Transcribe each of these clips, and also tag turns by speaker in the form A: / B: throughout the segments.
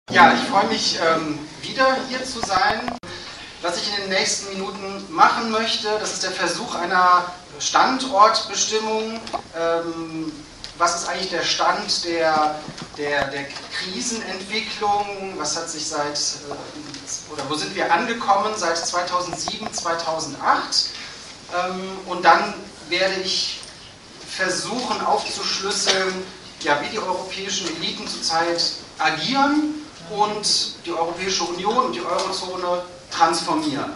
A: Ja, ich freue mich, wieder hier zu sein. Was ich in den nächsten Minuten machen möchte, das ist der Versuch einer Standortbestimmung. Was ist eigentlich der Stand der Krisenentwicklung? Was hat sich wo sind wir angekommen seit 2007, 2008? Und dann werde ich versuchen aufzuschlüsseln, ja, wie die europäischen Eliten zurzeit agieren und die Europäische Union und die Eurozone transformieren.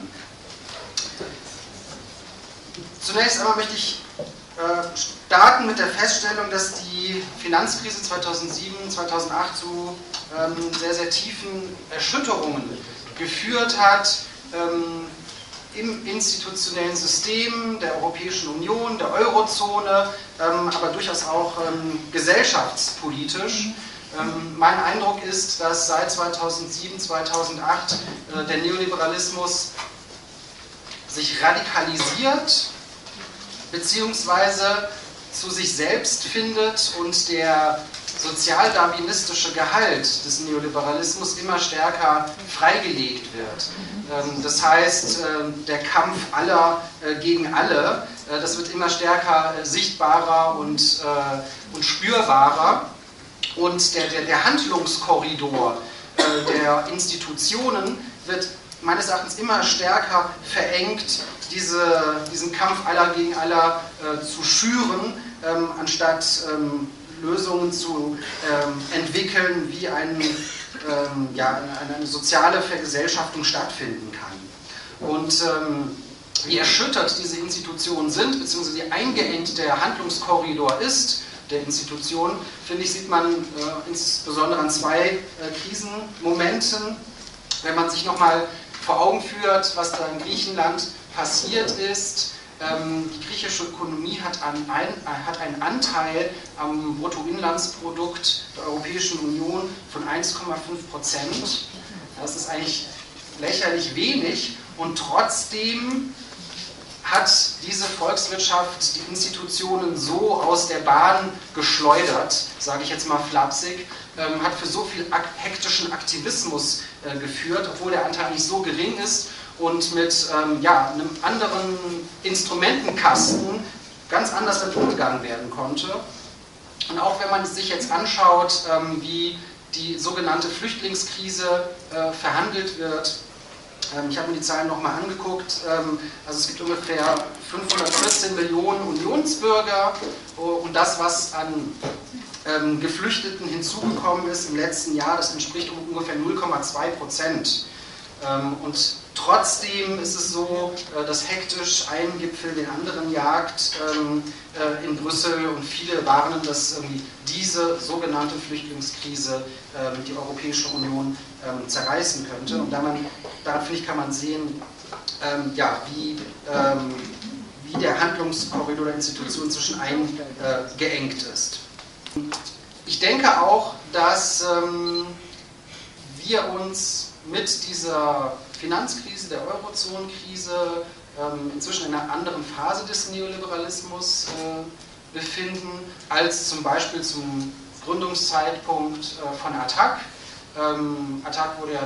A: Zunächst einmal möchte ich starten mit der Feststellung, dass die Finanzkrise 2007, 2008 zu sehr, sehr tiefen Erschütterungen geführt hat im institutionellen System der Europäischen Union, der Eurozone, aber durchaus auch gesellschaftspolitisch. Mein Eindruck ist, dass seit 2007, 2008 der Neoliberalismus sich radikalisiert bzw. zu sich selbst findet und der sozialdarwinistische Gehalt des Neoliberalismus immer stärker freigelegt wird. Das heißt, der Kampf aller gegen alle, das wird immer stärker sichtbarer und spürbarer. Und der Handlungskorridor der Institutionen wird meines Erachtens immer stärker verengt, diesen Kampf aller gegen aller zu schüren, anstatt Lösungen zu entwickeln, wie eine soziale Vergesellschaftung stattfinden kann. Und wie erschüttert diese Institutionen sind, beziehungsweise wie eingeengt der Handlungskorridor ist, der Institutionen, finde ich, sieht man insbesondere an zwei Krisenmomenten. Wenn man sich nochmal vor Augen führt, was da in Griechenland passiert ist. Die griechische Ökonomie hat einen Anteil am Bruttoinlandsprodukt der Europäischen Union von 1,5%. Das ist eigentlich lächerlich wenig und trotzdem hat diese Volkswirtschaft die Institutionen so aus der Bahn geschleudert, sage ich jetzt mal flapsig, hat für so viel hektischen Aktivismus geführt, obwohl der Anteil nicht so gering ist und mit einem anderen Instrumentenkasten ganz anders damit umgegangen werden konnte. Und auch wenn man sich jetzt anschaut, wie die sogenannte Flüchtlingskrise verhandelt wird, ich habe mir die Zahlen nochmal angeguckt, also es gibt ungefähr 514 Millionen Unionsbürger und das, was an Geflüchteten hinzugekommen ist im letzten Jahr, das entspricht ungefähr 0,2%. Und trotzdem ist es so, dass hektisch ein Gipfel den anderen jagt in Brüssel und viele warnen, dass diese sogenannte Flüchtlingskrise die Europäische Union zerreißen könnte. Und daran finde ich, kann man sehen, wie der Handlungskorridor der Institutionen zwischen eingeengt ist. Ich denke auch, dass wir uns mit dieser Finanzkrise, der Eurozonenkrise, inzwischen in einer anderen Phase des Neoliberalismus befinden, als zum Beispiel zum Gründungszeitpunkt von ATTAC. ATTAC wurde ja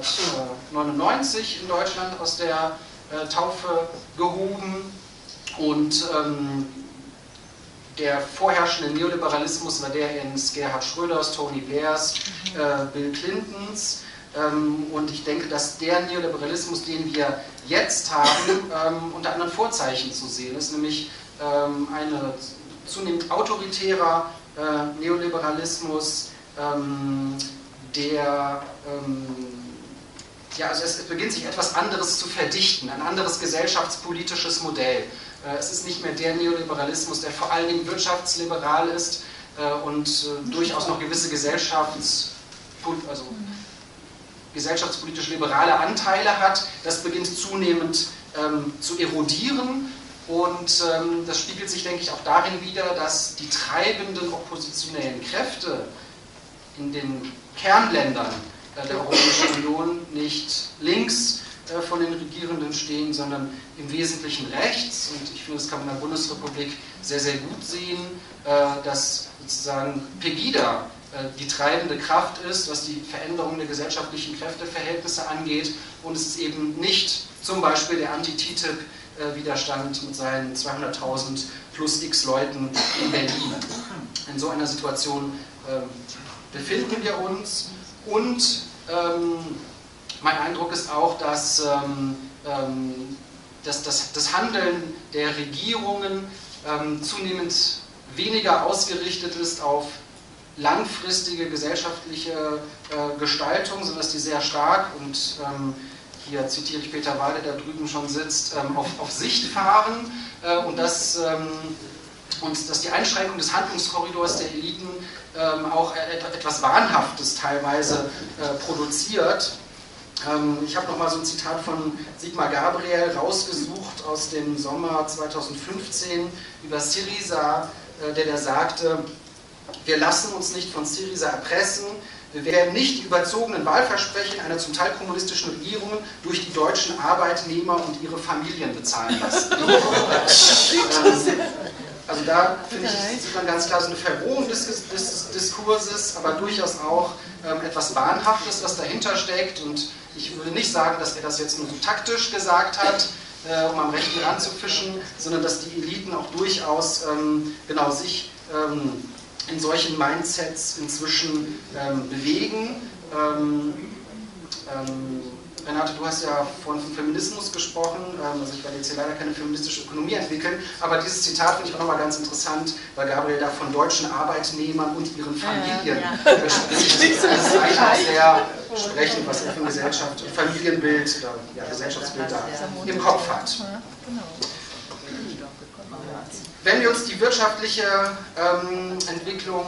A: 1999 in Deutschland aus der Taufe gehoben und der vorherrschende Neoliberalismus war der eines Gerhard Schröders, Tony Blairs, Bill Clintons. Und ich denke, dass der Neoliberalismus, den wir jetzt haben, unter anderen Vorzeichen zu sehen ist, nämlich ein zunehmend autoritärer Neoliberalismus, also es beginnt sich etwas anderes zu verdichten, ein anderes gesellschaftspolitisches Modell. Es ist nicht mehr der Neoliberalismus, der vor allen Dingen wirtschaftsliberal ist und durchaus noch gewisse gesellschaftspolitisch liberale Anteile hat. Das beginnt zunehmend zu erodieren und das spiegelt sich, denke ich, auch darin wider, dass die treibenden oppositionellen Kräfte in den Kernländern der Europäischen Union nicht links von den Regierenden stehen, sondern im Wesentlichen rechts. Und ich finde, das kann man in der Bundesrepublik sehr, sehr gut sehen, dass sozusagen Pegida die treibende Kraft ist, was die Veränderung der gesellschaftlichen Kräfteverhältnisse angeht, und es ist eben nicht zum Beispiel der Anti-TTIP-Widerstand mit seinen 200.000 plus x Leuten in Berlin. In so einer Situation befinden wir uns, und mein Eindruck ist auch, dass das Handeln der Regierungen zunehmend weniger ausgerichtet ist auf langfristige gesellschaftliche Gestaltung, sondern dass die sehr stark, und hier zitiere ich Peter Walde, der drüben schon sitzt, auf Sicht fahren, und dass die Einschränkung des Handlungskorridors der Eliten auch etwas Wahnhaftes teilweise produziert. Ich habe nochmal so ein Zitat von Sigmar Gabriel rausgesucht aus dem Sommer 2015 über Syriza, der sagte: Wir lassen uns nicht von Syriza erpressen, wir werden nicht die überzogenen Wahlversprechen einer zum Teil kommunistischen Regierung durch die deutschen Arbeitnehmer und ihre Familien bezahlen lassen. Also da, finde ich, sieht man ganz klar so eine Verrohung des Diskurses, aber durchaus auch etwas Wahnhaftes, was dahinter steckt. Und ich würde nicht sagen, dass er das jetzt nur so taktisch gesagt hat, um am rechten Rand zu fischen, sondern dass die Eliten auch durchaus sich in solchen Mindsets inzwischen bewegen. Renate, du hast ja von Feminismus gesprochen, also ich werde jetzt hier leider keine feministische Ökonomie entwickeln, aber dieses Zitat finde ich auch nochmal ganz interessant, weil Gabriel da von deutschen Arbeitnehmern und ihren Familien spricht. Das ist eigentlich auch sehr sprechend, was er für ein Familienbild oder Gesellschaftsbild da im Kopf hat. Wenn wir uns die wirtschaftliche Entwicklung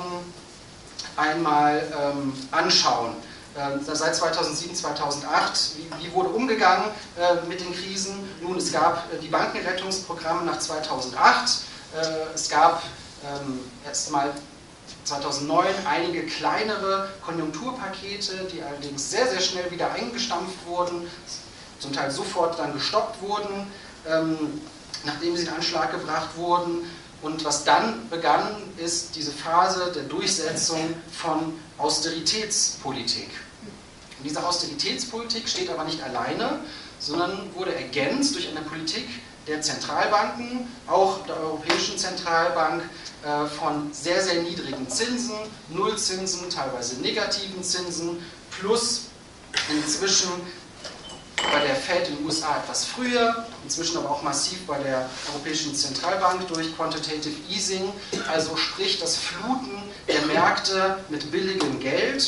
A: einmal anschauen, seit 2007, 2008, wie wurde umgegangen mit den Krisen? Nun, es gab die Bankenrettungsprogramme nach 2008, es gab erstmal 2009 einige kleinere Konjunkturpakete, die allerdings sehr, sehr schnell wieder eingestampft wurden, zum Teil sofort dann gestoppt wurden, nachdem sie in Anschlag gebracht wurden. Und was dann begann, ist diese Phase der Durchsetzung von Austeritätspolitik. Und diese Austeritätspolitik steht aber nicht alleine, sondern wurde ergänzt durch eine Politik der Zentralbanken, auch der Europäischen Zentralbank, von sehr, sehr niedrigen Zinsen, Nullzinsen, teilweise negativen Zinsen, plus inzwischen bei der Fed in den USA etwas früher, inzwischen aber auch massiv bei der Europäischen Zentralbank durch Quantitative Easing, also sprich das Fluten der Märkte mit billigem Geld.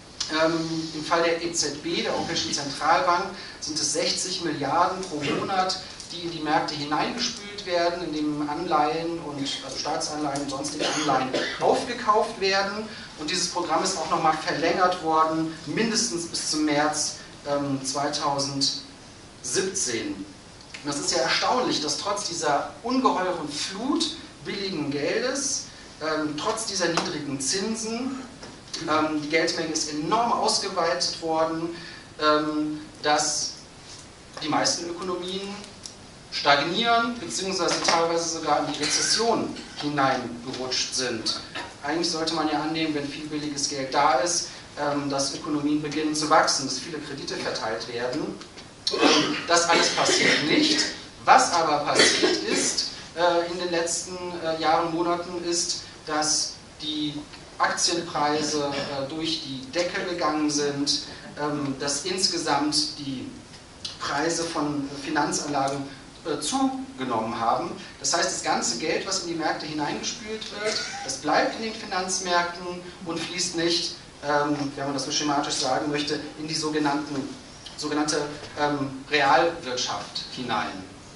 A: Im Fall der EZB, der Europäischen Zentralbank, sind es 60 Milliarden pro Monat, die in die Märkte hineingespült werden, indem Anleihen und also Staatsanleihen und sonstige Anleihen aufgekauft werden. Und dieses Programm ist auch nochmal verlängert worden, mindestens bis zum März 2017. Und das ist ja erstaunlich, dass trotz dieser ungeheuren Flut billigen Geldes, trotz dieser niedrigen Zinsen, die Geldmenge ist enorm ausgeweitet worden, dass die meisten Ökonomien stagnieren bzw. teilweise sogar in die Rezession hineingerutscht sind. Eigentlich sollte man ja annehmen, wenn viel billiges Geld da ist, dass Ökonomien beginnen zu wachsen, dass viele Kredite verteilt werden. Das alles passiert nicht. Was aber passiert ist in den letzten Jahren, Monaten, ist, dass die Aktienpreise durch die Decke gegangen sind, dass insgesamt die Preise von Finanzanlagen zugenommen haben. Das heißt, das ganze Geld, was in die Märkte hineingespült wird, das bleibt in den Finanzmärkten und fließt nicht, wenn man das so schematisch sagen möchte, in die sogenannte Realwirtschaft hinein.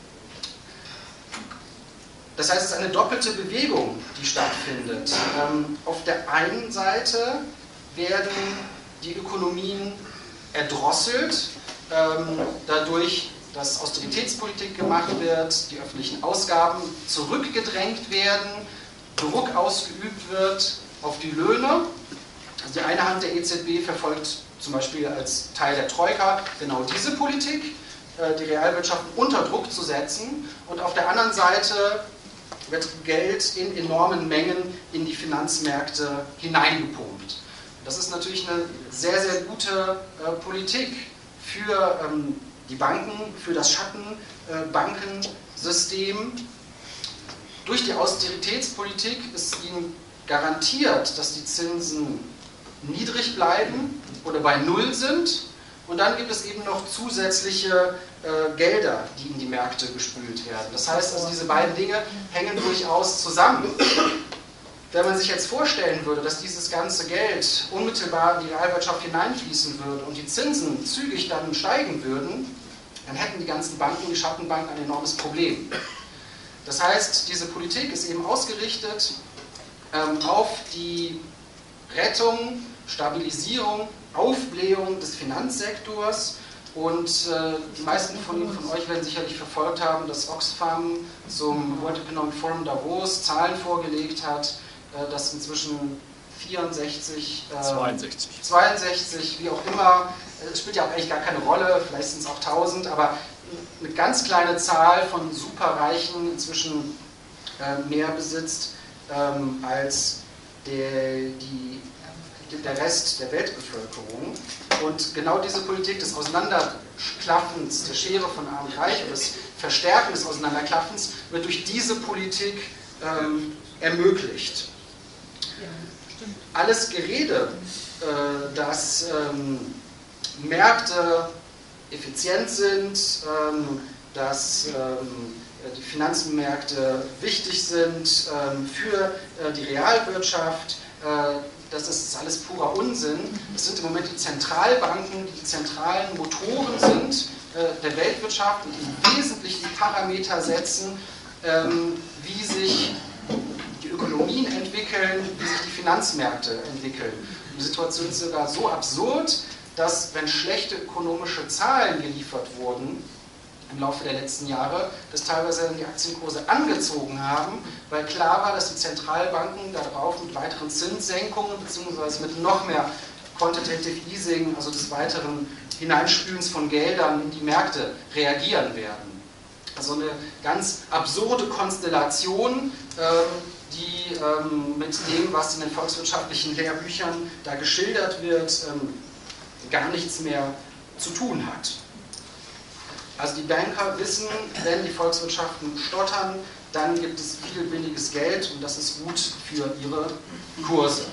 A: Das heißt, es ist eine doppelte Bewegung, die stattfindet. Auf der einen Seite werden die Ökonomien erdrosselt, dadurch, dass Austeritätspolitik gemacht wird, die öffentlichen Ausgaben zurückgedrängt werden, Druck ausgeübt wird auf die Löhne. Also die eine Hand der EZB verfolgt zum Beispiel als Teil der Troika genau diese Politik, die Realwirtschaften unter Druck zu setzen, und auf der anderen Seite wird Geld in enormen Mengen in die Finanzmärkte hineingepumpt. Das ist natürlich eine sehr, sehr gute Politik für die Banken, für das Schattenbankensystem. Durch die Austeritätspolitik ist ihnen garantiert, dass die Zinsen niedrig bleiben oder bei Null sind. Und dann gibt es eben noch zusätzliche Gelder, die in die Märkte gespült werden. Das heißt, also diese beiden Dinge hängen durchaus zusammen. Wenn man sich jetzt vorstellen würde, dass dieses ganze Geld unmittelbar in die Realwirtschaft hineinfließen würde und die Zinsen zügig dann steigen würden, dann hätten die ganzen Banken, die Schattenbanken, ein enormes Problem. Das heißt, diese Politik ist eben ausgerichtet auf die Rettung, Stabilisierung, Aufblähung des Finanzsektors. Und die meisten von euch werden sicherlich verfolgt haben, dass Oxfam zum World Economic Forum Davos Zahlen vorgelegt hat, dass inzwischen 62, wie auch immer, es spielt ja auch eigentlich gar keine Rolle, vielleicht sind es auch 1000, aber eine ganz kleine Zahl von Superreichen inzwischen mehr besitzt als der Rest der Weltbevölkerung. Und genau diese Politik des Auseinanderklaffens, der Schere von Arm und Reich, des Verstärken des Auseinanderklaffens, wird durch diese Politik ermöglicht. Alles Gerede, dass Märkte effizient sind, dass die Finanzmärkte wichtig sind für die Realwirtschaft, das ist alles purer Unsinn. Es sind im Moment die Zentralbanken, die zentralen Motoren sind der Weltwirtschaft und die wesentlich die Parameter setzen, wie sich die Ökonomien entwickeln, wie sich die Finanzmärkte entwickeln. Und die Situation ist sogar so absurd, dass, wenn schlechte ökonomische Zahlen geliefert wurden im Laufe der letzten Jahre, dass teilweise die Aktienkurse angezogen haben, weil klar war, dass die Zentralbanken darauf mit weiteren Zinssenkungen bzw. mit noch mehr Quantitative Easing, also des weiteren Hineinspülens von Geldern in die Märkte reagieren werden. Also eine ganz absurde Konstellation, die mit dem, was in den volkswirtschaftlichen Lehrbüchern da geschildert wird, gar nichts mehr zu tun hat. Also die Banker wissen, wenn die Volkswirtschaften stottern, dann gibt es viel billiges Geld und das ist gut für ihre Kurse.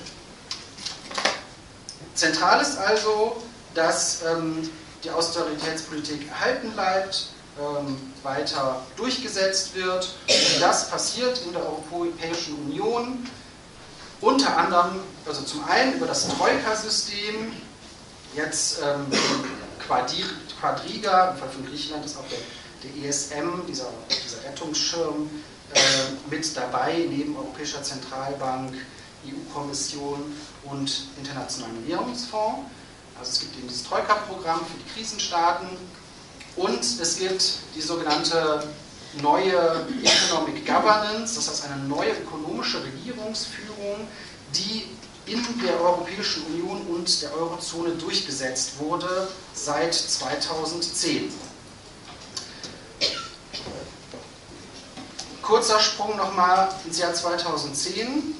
A: Zentral ist also, dass die Austeritätspolitik erhalten bleibt, weiter durchgesetzt wird. Und das passiert in der Europäischen Union unter anderem, also zum einen über das Troika-System, jetzt Quadriga, im Fall von Griechenland ist auch der ESM, dieser Rettungsschirm, mit dabei, neben Europäischer Zentralbank, EU-Kommission und Internationalen Währungsfonds. Also es gibt eben das Troika-Programm für die Krisenstaaten und es gibt die sogenannte neue Economic Governance, das heißt eine neue ökonomische Regierungsführung, die in der Europäischen Union und der Eurozone durchgesetzt wurde seit 2010. Kurzer Sprung nochmal ins Jahr 2010.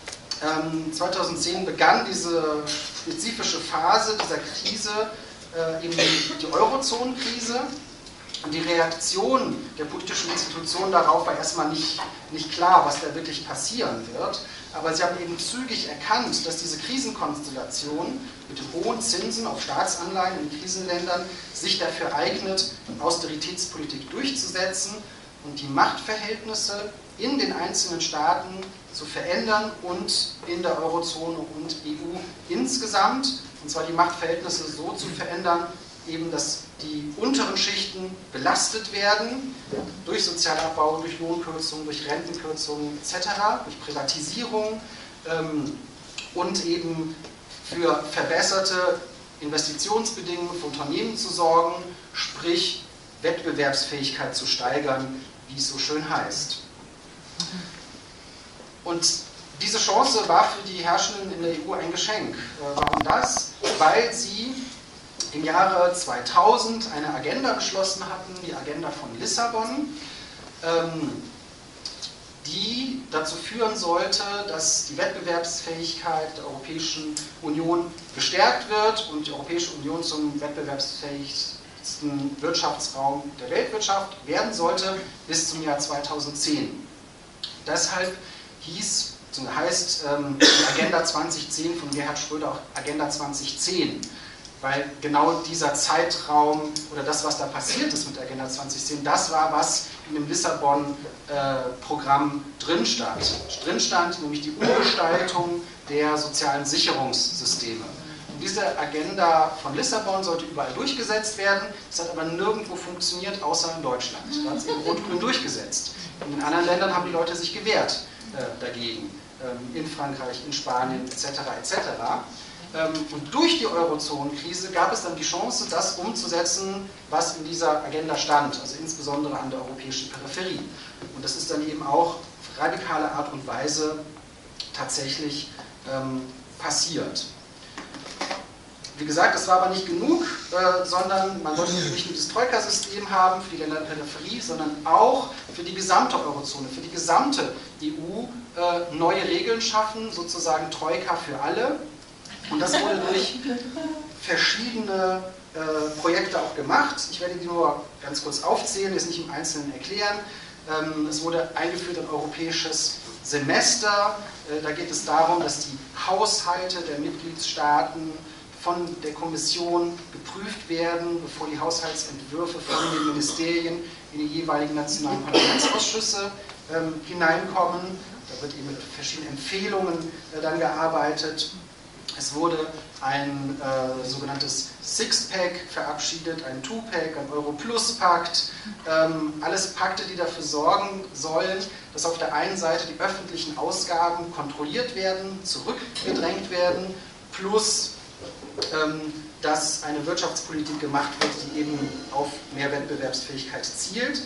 A: 2010 begann diese spezifische Phase dieser Krise, eben die Eurozonenkrise. Und die Reaktion der politischen Institutionen darauf war erstmal nicht klar, was da wirklich passieren wird. Aber sie haben eben zügig erkannt, dass diese Krisenkonstellation mit den hohen Zinsen auf Staatsanleihen in Krisenländern sich dafür eignet, Austeritätspolitik durchzusetzen und die Machtverhältnisse in den einzelnen Staaten zu verändern und in der Eurozone und EU insgesamt, und zwar die Machtverhältnisse so zu verändern, eben, dass die unteren Schichten belastet werden durch Sozialabbau, durch Lohnkürzungen, durch Rentenkürzungen etc., durch Privatisierung und eben für verbesserte Investitionsbedingungen für Unternehmen zu sorgen, sprich Wettbewerbsfähigkeit zu steigern, wie es so schön heißt. Und diese Chance war für die Herrschenden in der EU ein Geschenk. Warum das? Weil sie im Jahre 2000 eine Agenda beschlossen hatten, die Agenda von Lissabon. die dazu führen sollte, dass die Wettbewerbsfähigkeit der Europäischen Union gestärkt wird und die Europäische Union zum wettbewerbsfähigsten Wirtschaftsraum der Weltwirtschaft werden sollte bis zum Jahr 2010. Deshalb heißt die Agenda 2010 von Gerhard Schröder auch Agenda 2010, weil genau dieser Zeitraum oder das, was da passiert ist mit der Agenda 2010, das war, was in dem Lissabon-Programm drin stand, nämlich die Umgestaltung der sozialen Sicherungssysteme. Und diese Agenda von Lissabon sollte überall durchgesetzt werden, das hat aber nirgendwo funktioniert, außer in Deutschland. Da hat es eben rot-grün durchgesetzt. In den anderen Ländern haben die Leute sich gewehrt dagegen, in Frankreich, in Spanien etc. etc. Und durch die Eurozonenkrise gab es dann die Chance, das umzusetzen, was in dieser Agenda stand, also insbesondere an der europäischen Peripherie. Und das ist dann eben auch auf radikale Art und Weise tatsächlich passiert. Wie gesagt, das war aber nicht genug, sondern man sollte nicht nur dieses Troika-System haben für die Länder der Peripherie, sondern auch für die gesamte Eurozone, für die gesamte EU neue Regeln schaffen, sozusagen Troika für alle. Und das wurde durch verschiedene Projekte auch gemacht. Ich werde die nur ganz kurz aufzählen, das nicht im Einzelnen erklären. Es wurde eingeführt ein europäisches Semester. Da geht es darum, dass die Haushalte der Mitgliedstaaten von der Kommission geprüft werden, bevor die Haushaltsentwürfe von den Ministerien in die jeweiligen nationalen Parlamentsausschüsse hineinkommen. Da wird eben mit verschiedenen Empfehlungen dann gearbeitet. Es wurde ein sogenanntes Six-Pack verabschiedet, ein Two-Pack, ein Euro-Plus-Pakt, alles Pakte, die dafür sorgen sollen, dass auf der einen Seite die öffentlichen Ausgaben kontrolliert werden, zurückgedrängt werden, plus dass eine Wirtschaftspolitik gemacht wird, die eben auf mehr Wettbewerbsfähigkeit zielt.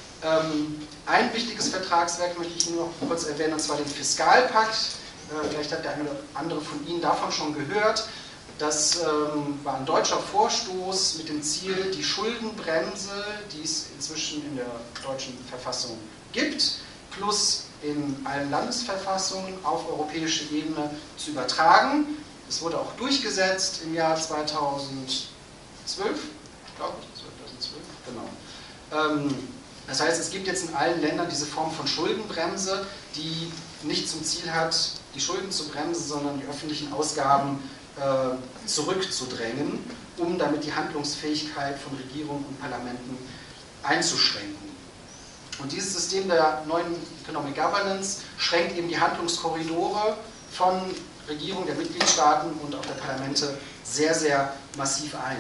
A: Ein wichtiges Vertragswerk möchte ich nur noch kurz erwähnen, und zwar den Fiskalpakt. Vielleicht hat der eine oder andere von Ihnen davon schon gehört. Das war ein deutscher Vorstoß mit dem Ziel, die Schuldenbremse, die es inzwischen in der deutschen Verfassung gibt, plus in allen Landesverfassungen auf europäische Ebene zu übertragen. Es wurde auch durchgesetzt im Jahr 2012, glaube ich, 2012, genau. Das heißt, es gibt jetzt in allen Ländern diese Form von Schuldenbremse, die nicht zum Ziel hat, die Schulden zu bremsen, sondern die öffentlichen Ausgaben zurückzudrängen, um damit die Handlungsfähigkeit von Regierungen und Parlamenten einzuschränken. Und dieses System der neuen Economic Governance schränkt eben die Handlungskorridore von Regierungen der Mitgliedstaaten und auch der Parlamente sehr, sehr massiv ein.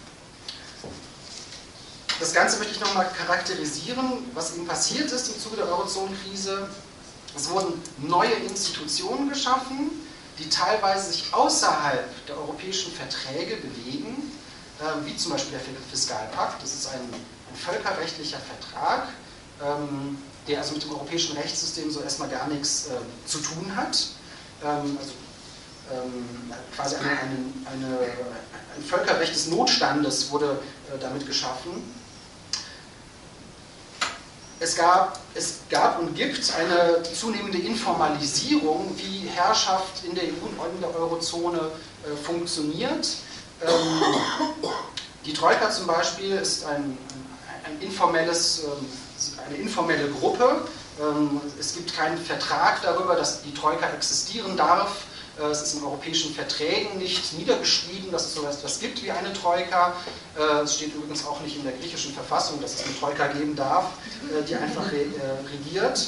A: Das Ganze möchte ich nochmal charakterisieren, was eben passiert ist im Zuge der Eurozonenkrise. Es wurden neue Institutionen geschaffen, die teilweise sich außerhalb der europäischen Verträge bewegen, wie zum Beispiel der Fiskalpakt. Das ist ein völkerrechtlicher Vertrag, der also mit dem europäischen Rechtssystem so erstmal gar nichts zu tun hat. Quasi ein Völkerrecht des Notstandes wurde damit geschaffen. Es gab und gibt eine zunehmende Informalisierung, wie Herrschaft in der EU und in der Eurozone funktioniert. Die Troika zum Beispiel ist eine informelle Gruppe. Es gibt keinen Vertrag darüber, dass die Troika existieren darf. Es ist in europäischen Verträgen nicht niedergeschrieben, dass es so etwas gibt wie eine Troika. Es steht übrigens auch nicht in der griechischen Verfassung, dass es eine Troika geben darf, die einfach regiert.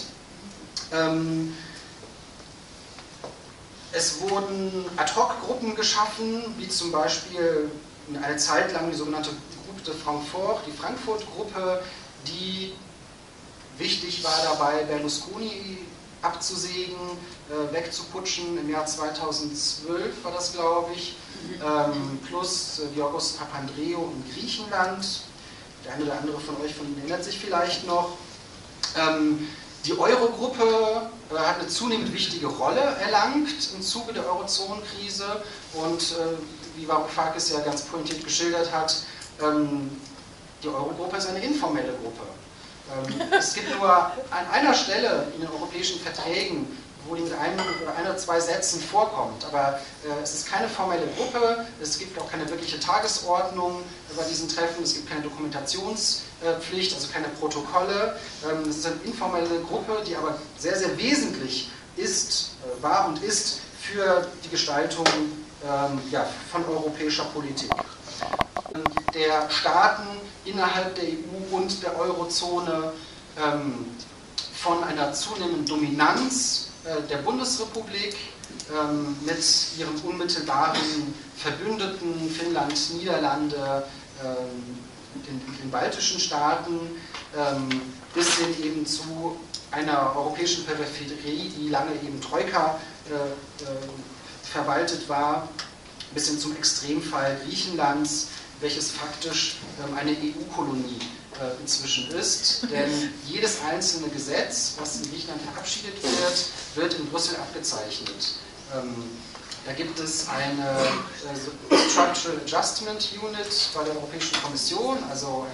A: Es wurden Ad-Hoc-Gruppen geschaffen, wie zum Beispiel eine Zeit lang die sogenannte Groupe de Francfort, die Frankfurt-Gruppe, die wichtig war dabei, Berlusconi abzusägen, wegzuputschen. Im Jahr 2012 war das, glaube ich, plus Georgos Papandreou in Griechenland. Der eine oder andere von euch erinnert sich vielleicht noch. Die Eurogruppe hat eine zunehmend wichtige Rolle erlangt im Zuge der Eurozonenkrise und wie Varoufakis ja ganz pointiert geschildert hat, die Eurogruppe ist eine informelle Gruppe. Es gibt nur an einer Stelle in den europäischen Verträgen, wo die mit einem oder ein oder zwei Sätzen vorkommt, aber es ist keine formelle Gruppe, es gibt auch keine wirkliche Tagesordnung bei diesen Treffen, es gibt keine Dokumentationspflicht, also keine Protokolle. Es ist eine informelle Gruppe, die aber sehr, sehr wesentlich ist, war und ist für die Gestaltung von europäischer Politik. Der Staaten innerhalb der EU und der Eurozone von einer zunehmenden Dominanz der Bundesrepublik mit ihren unmittelbaren Verbündeten, Finnland, Niederlande, den baltischen Staaten, bis hin eben zu einer europäischen Peripherie, die lange eben Troika verwaltet war, bis hin zum Extremfall Griechenlands, welches faktisch eine EU-Kolonie inzwischen ist, denn jedes einzelne Gesetz, was in Griechenland verabschiedet wird, wird in Brüssel abgezeichnet. Da gibt es eine Structural Adjustment Unit bei der Europäischen Kommission, also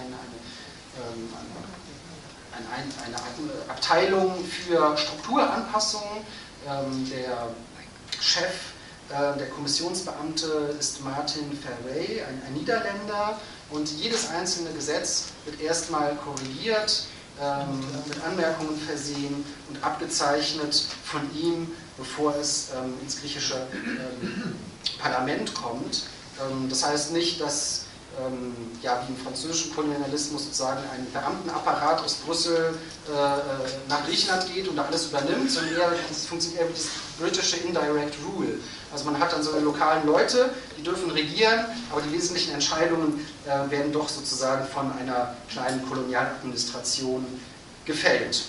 A: eine Abteilung für Strukturanpassungen. Der Chef, der Kommissionsbeamte ist Martin Verwey, ein Niederländer, und jedes einzelne Gesetz wird erstmal korrigiert, mit Anmerkungen versehen und abgezeichnet von ihm, bevor es ins griechische Parlament kommt. Das heißt nicht, dass wie im französischen Kolonialismus sozusagen ein Beamtenapparat aus Brüssel nach Griechenland geht und da alles übernimmt, sondern es funktioniert eher wie das britische Indirect Rule. Also man hat dann so lokalen Leute, die dürfen regieren, aber die wesentlichen Entscheidungen werden doch sozusagen von einer kleinen Kolonialadministration gefällt.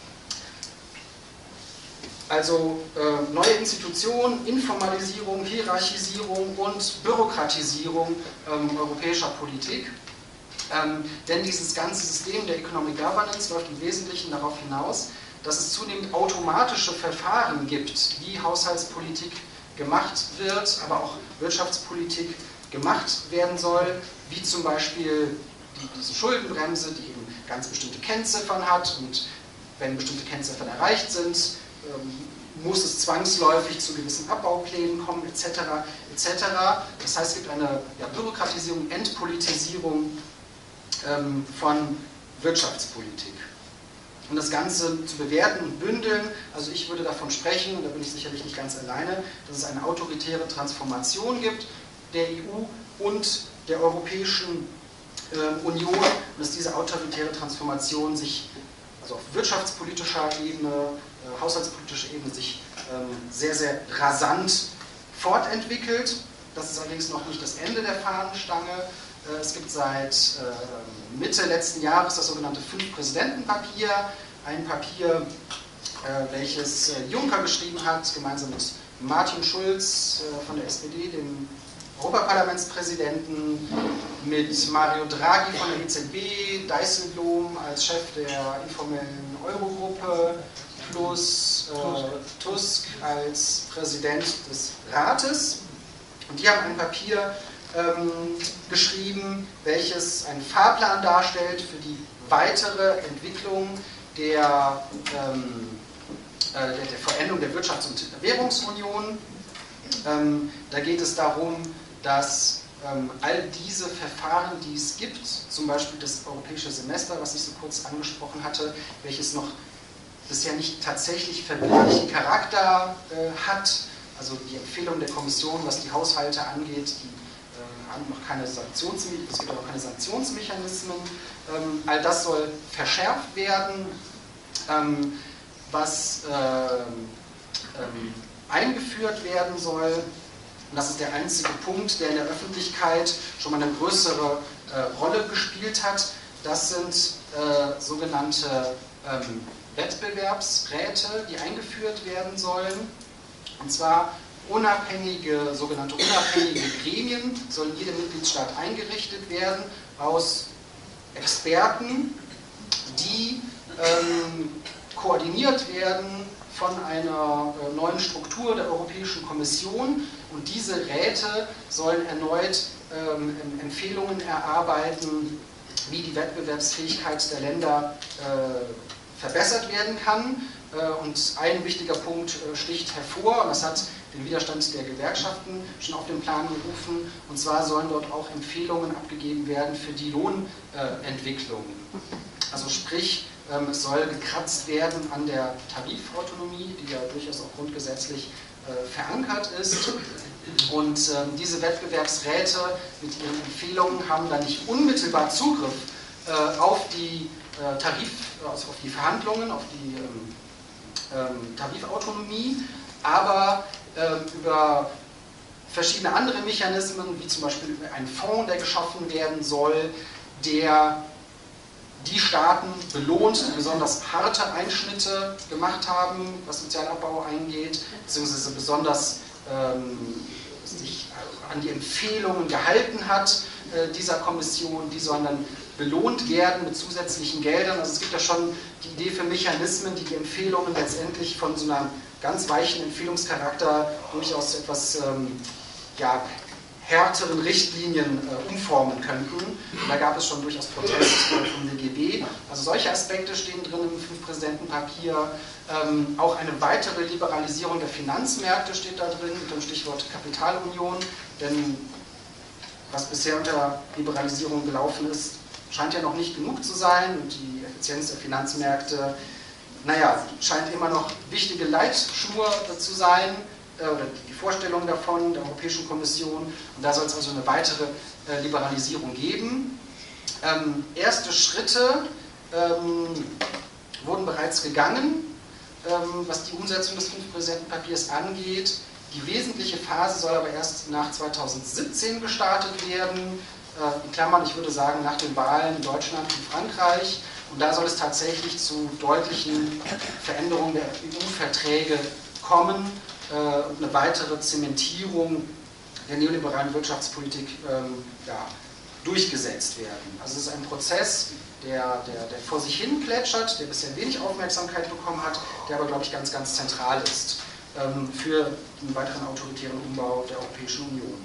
A: Also neue Institutionen, Informalisierung, Hierarchisierung und Bürokratisierung europäischer Politik. Denn dieses ganze System der Economic Governance läuft im Wesentlichen darauf hinaus, dass es zunehmend automatische Verfahren gibt, wie Haushaltspolitik gemacht wird, aber auch Wirtschaftspolitik gemacht werden soll, wie zum Beispiel diese Schuldenbremse, die eben ganz bestimmte Kennziffern hat, und wenn bestimmte Kennziffern erreicht sind, muss es zwangsläufig zu gewissen Abbauplänen kommen, etc. etc. Das heißt, es gibt eine Bürokratisierung, Entpolitisierung von Wirtschaftspolitik. Um das Ganze zu bewerten und bündeln, also ich würde davon sprechen, und da bin ich sicherlich nicht ganz alleine, dass es eine autoritäre Transformation gibt der EU und der Europäischen Union, und dass diese autoritäre Transformation sich also auf wirtschaftspolitischer Ebene, haushaltspolitischer Ebene sich sehr, sehr rasant fortentwickelt. Das ist allerdings noch nicht das Ende der Fahnenstange. Es gibt seit Mitte letzten Jahres das sogenannte 5-Präsidenten-Papier, ein Papier, welches Juncker geschrieben hat, gemeinsam mit Martin Schulz von der SPD, dem Europaparlamentspräsidenten, mit Mario Draghi von der EZB, Dijsselbloem als Chef der informellen Eurogruppe, plus Tusk als Präsident des Rates. Und die haben ein Papier geschrieben, welches einen Fahrplan darstellt für die weitere Entwicklung der Vollendung der Wirtschafts- und Währungsunion. Da geht es darum, dass all diese Verfahren, die es gibt, zum Beispiel das europäische Semester, was ich so kurz angesprochen hatte, welches noch bisher nicht tatsächlich verbindlichen Charakter hat, also die Empfehlung der Kommission, was die Haushalte angeht, die haben noch keine Sanktionsmechanismen, es gibt auch keine Sanktionsmechanismen, all das soll verschärft werden, was eingeführt werden soll. Und das ist der einzige Punkt, der in der Öffentlichkeit schon mal eine größere Rolle gespielt hat. Das sind sogenannte Wettbewerbsräte, die eingeführt werden sollen. Und zwar sogenannte unabhängige Gremien sollen in jedem Mitgliedstaat eingerichtet werden aus Experten, die koordiniert werden von einer neuen Struktur der Europäischen Kommission, und diese Räte sollen erneut Empfehlungen erarbeiten wie die Wettbewerbsfähigkeit der Länder verbessert werden kann. Und ein wichtiger Punkt sticht hervor, und das hat den Widerstand der Gewerkschaften schon auf den Plan gerufen, und zwar sollen dort auch Empfehlungen abgegeben werden für die Lohnentwicklung. Also sprich, es soll gekratzt werden an der Tarifautonomie, die ja durchaus auch grundgesetzlich verankert ist. Und diese Wettbewerbsräte mit ihren Empfehlungen haben dann nicht unmittelbar Zugriff auf die also auf die Verhandlungen, auf die Tarifautonomie, aber über verschiedene andere Mechanismen, wie zum Beispiel ein Fonds, der geschaffen werden soll, der die Staaten belohnt, die besonders harte Einschnitte gemacht haben, was Sozialabbau eingeht, beziehungsweise besonders sich an die Empfehlungen gehalten hat dieser Kommission, die sollen dann belohnt werden mit zusätzlichen Geldern. Also es gibt ja schon die Idee für Mechanismen, die die Empfehlungen letztendlich von so einem ganz weichen Empfehlungscharakter durchaus etwas härteren Richtlinien umformen könnten. Und da gab es schon durchaus Protest vom DGB. Also solche Aspekte stehen drin im Fünf-Präsidenten-Papier. Auch eine weitere Liberalisierung der Finanzmärkte steht da drin, mit dem Stichwort Kapitalunion. Denn was bisher unter Liberalisierung gelaufen ist, scheint ja noch nicht genug zu sein. Und die Effizienz der Finanzmärkte, naja, scheint immer noch wichtige Leitschnur zu sein, oder die Vorstellung davon der Europäischen Kommission, und da soll es also eine weitere Liberalisierung geben. Erste Schritte wurden bereits gegangen, was die Umsetzung des Fünf-Präsidenten-Papiers angeht. Die wesentliche Phase soll aber erst nach 2017 gestartet werden, in Klammern, ich würde sagen, nach den Wahlen in Deutschland und Frankreich, und da soll es tatsächlich zu deutlichen Veränderungen der EU-Verträge kommen und eine weitere Zementierung der neoliberalen Wirtschaftspolitik durchgesetzt werden. Also es ist ein Prozess, der vor sich hin plätschert, der bisher wenig Aufmerksamkeit bekommen hat, der aber, glaube ich, ganz, ganz zentral ist für den weiteren autoritären Umbau der Europäischen Union.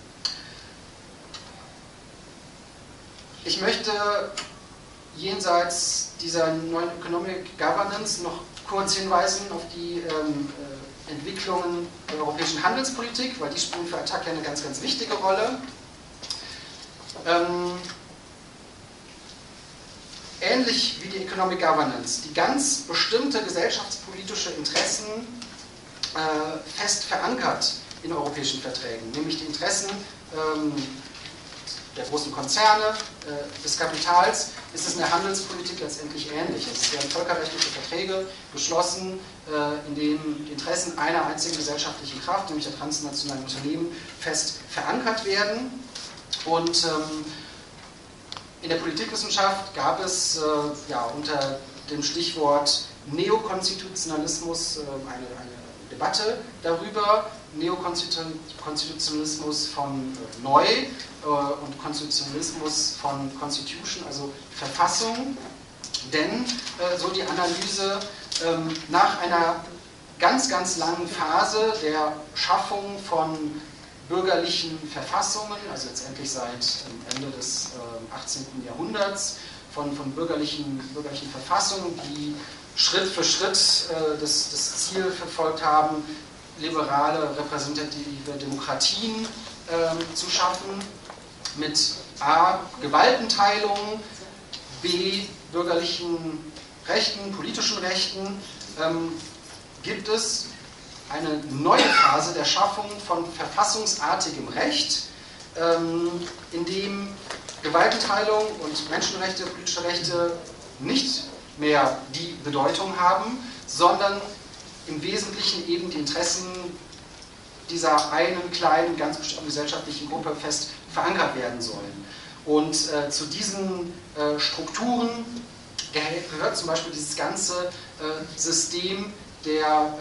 A: Ich möchte jenseits dieser neuen Economic Governance noch kurz hinweisen auf die Entwicklungen der europäischen Handelspolitik, weil die spielen für Attac ja eine ganz, ganz wichtige Rolle. Ähnlich wie die Economic Governance, die ganz bestimmte gesellschaftspolitische Interessen fest verankert in europäischen Verträgen, nämlich die Interessen der großen Konzerne, des Kapitals, ist es in der Handelspolitik letztendlich ähnlich. Es werden völkerrechtliche Verträge geschlossen, in denen die Interessen einer einzigen gesellschaftlichen Kraft, nämlich der transnationalen Unternehmen, fest verankert werden. Und in der Politikwissenschaft gab es unter dem Stichwort Neokonstitutionalismus eine Debatte darüber. Neokonstitutionalismus von neu und Konstitutionalismus von Constitution, also Verfassung. Denn, so die Analyse, nach einer ganz, ganz langen Phase der Schaffung von bürgerlichen Verfassungen, also letztendlich seit Ende des 18. Jahrhunderts, von bürgerlichen Verfassungen, die Schritt für Schritt das Ziel verfolgt haben, liberale, repräsentative Demokratien zu schaffen, mit A. Gewaltenteilung, B. bürgerlichen Rechten, politischen Rechten, gibt es eine neue Phase der Schaffung von verfassungsartigem Recht, in dem Gewaltenteilung und Menschenrechte, politische Rechte nicht mehr die Bedeutung haben, sondern im Wesentlichen eben die Interessen dieser einen kleinen, ganz bestimmten gesellschaftlichen Gruppe fest verankert werden sollen. Und zu diesen Strukturen gehört zum Beispiel dieses ganze System der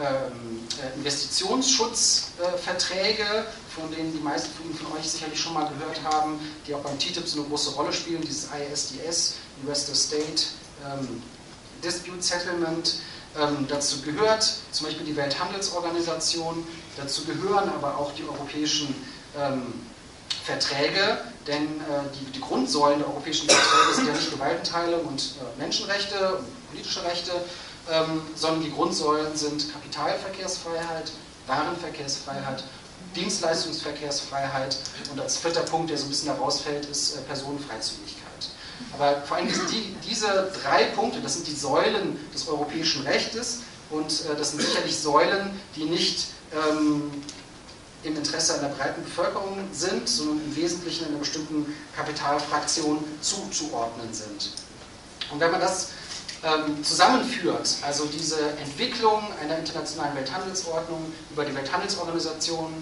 A: Investitionsschutzverträge, von denen die meisten von euch sicherlich schon mal gehört haben, die auch beim TTIP so eine große Rolle spielen, dieses ISDS, Investor State Dispute Settlement. Dazu gehört zum Beispiel die Welthandelsorganisation, dazu gehören aber auch die europäischen Verträge, denn die Grundsäulen der europäischen Verträge sind ja nicht Gewaltenteilung und Menschenrechte und politische Rechte, sondern die Grundsäulen sind Kapitalverkehrsfreiheit, Warenverkehrsfreiheit, Dienstleistungsverkehrsfreiheit und als vierter Punkt, der so ein bisschen herausfällt, ist Personenfreizügigkeit. Aber vor allem diese 3 Punkte, das sind die Säulen des europäischen Rechtes und das sind sicherlich Säulen, die nicht im Interesse einer breiten Bevölkerung sind, sondern im Wesentlichen einer bestimmten Kapitalfraktion zuzuordnen sind. Und wenn man das zusammenführt, also diese Entwicklung einer internationalen Welthandelsordnung über die Welthandelsorganisation,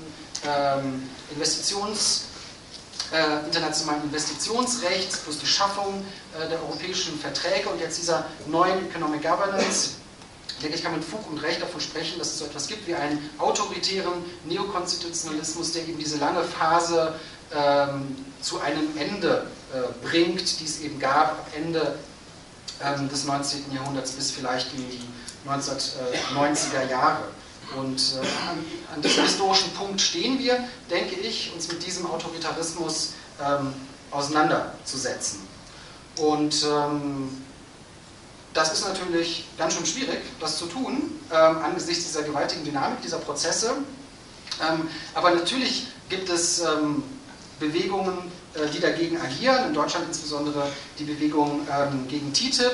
A: internationalen Investitionsrechts plus die Schaffung der europäischen Verträge und jetzt dieser neuen Economic Governance, denke ich, kann man mit Fug und Recht davon sprechen, dass es so etwas gibt wie einen autoritären Neokonstitutionalismus, der eben diese lange Phase zu einem Ende bringt, die es eben gab ab Ende des 19. Jahrhunderts bis vielleicht in die 1990er Jahre. Und an diesem historischen Punkt stehen wir, denke ich, uns mit diesem Autoritarismus auseinanderzusetzen. Und das ist natürlich ganz schön schwierig, das zu tun, angesichts dieser gewaltigen Dynamik dieser Prozesse. Aber natürlich gibt es Bewegungen, die dagegen agieren, in Deutschland insbesondere die Bewegung gegen TTIP,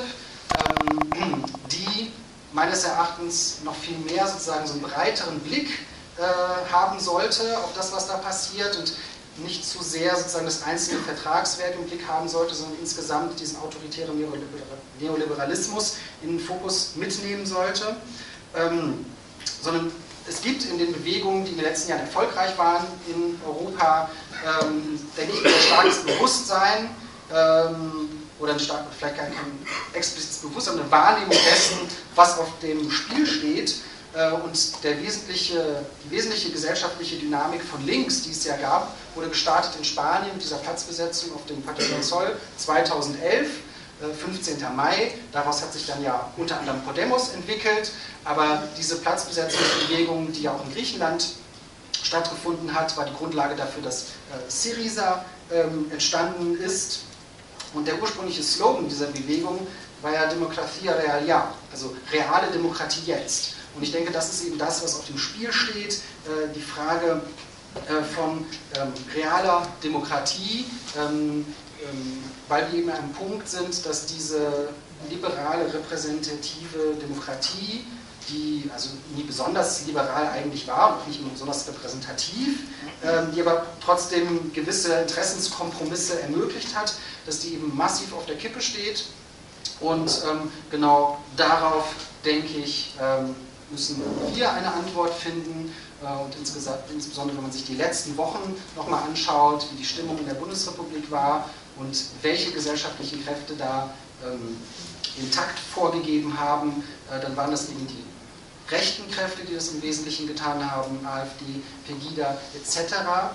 A: die meines Erachtens noch viel mehr sozusagen so einen breiteren Blick haben sollte auf das, was da passiert und nicht zu sehr sozusagen das einzelne Vertragswerk im Blick haben sollte, sondern insgesamt diesen autoritären Neoliberalismus in den Fokus mitnehmen sollte. Sondern es gibt in den Bewegungen, die in den letzten Jahren erfolgreich waren in Europa, denke ich, ein starkes Bewusstsein oder vielleicht kein explizites Bewusstsein, eine Wahrnehmung dessen, was auf dem Spiel steht. Und die wesentliche gesellschaftliche Dynamik von links, die es ja gab, wurde gestartet in Spanien mit dieser Platzbesetzung auf dem Patio del Sol 2011, 15. Mai. Daraus hat sich dann ja unter anderem Podemos entwickelt, aber diese Platzbesetzungsbewegung, die ja auch in Griechenland stattgefunden hat, war die Grundlage dafür, dass Syriza entstanden ist. Und der ursprüngliche Slogan dieser Bewegung war ja Demokratia Realia, also reale Demokratie jetzt. Und ich denke, das ist eben das, was auf dem Spiel steht, die Frage von realer Demokratie, weil wir eben an einem Punkt sind, dass diese liberale repräsentative Demokratie, die also nie besonders liberal eigentlich war und nicht immer besonders repräsentativ, die aber trotzdem gewisse Interessenskompromisse ermöglicht hat, dass die eben massiv auf der Kippe steht. Und genau darauf, denke ich, müssen wir eine Antwort finden. Und insbesondere, wenn man sich die letzten Wochen nochmal anschaut, wie die Stimmung in der Bundesrepublik war und welche gesellschaftlichen Kräfte da den Takt vorgegeben haben, dann waren das eben die rechten Kräfte, die das im Wesentlichen getan haben, AfD, Pegida etc.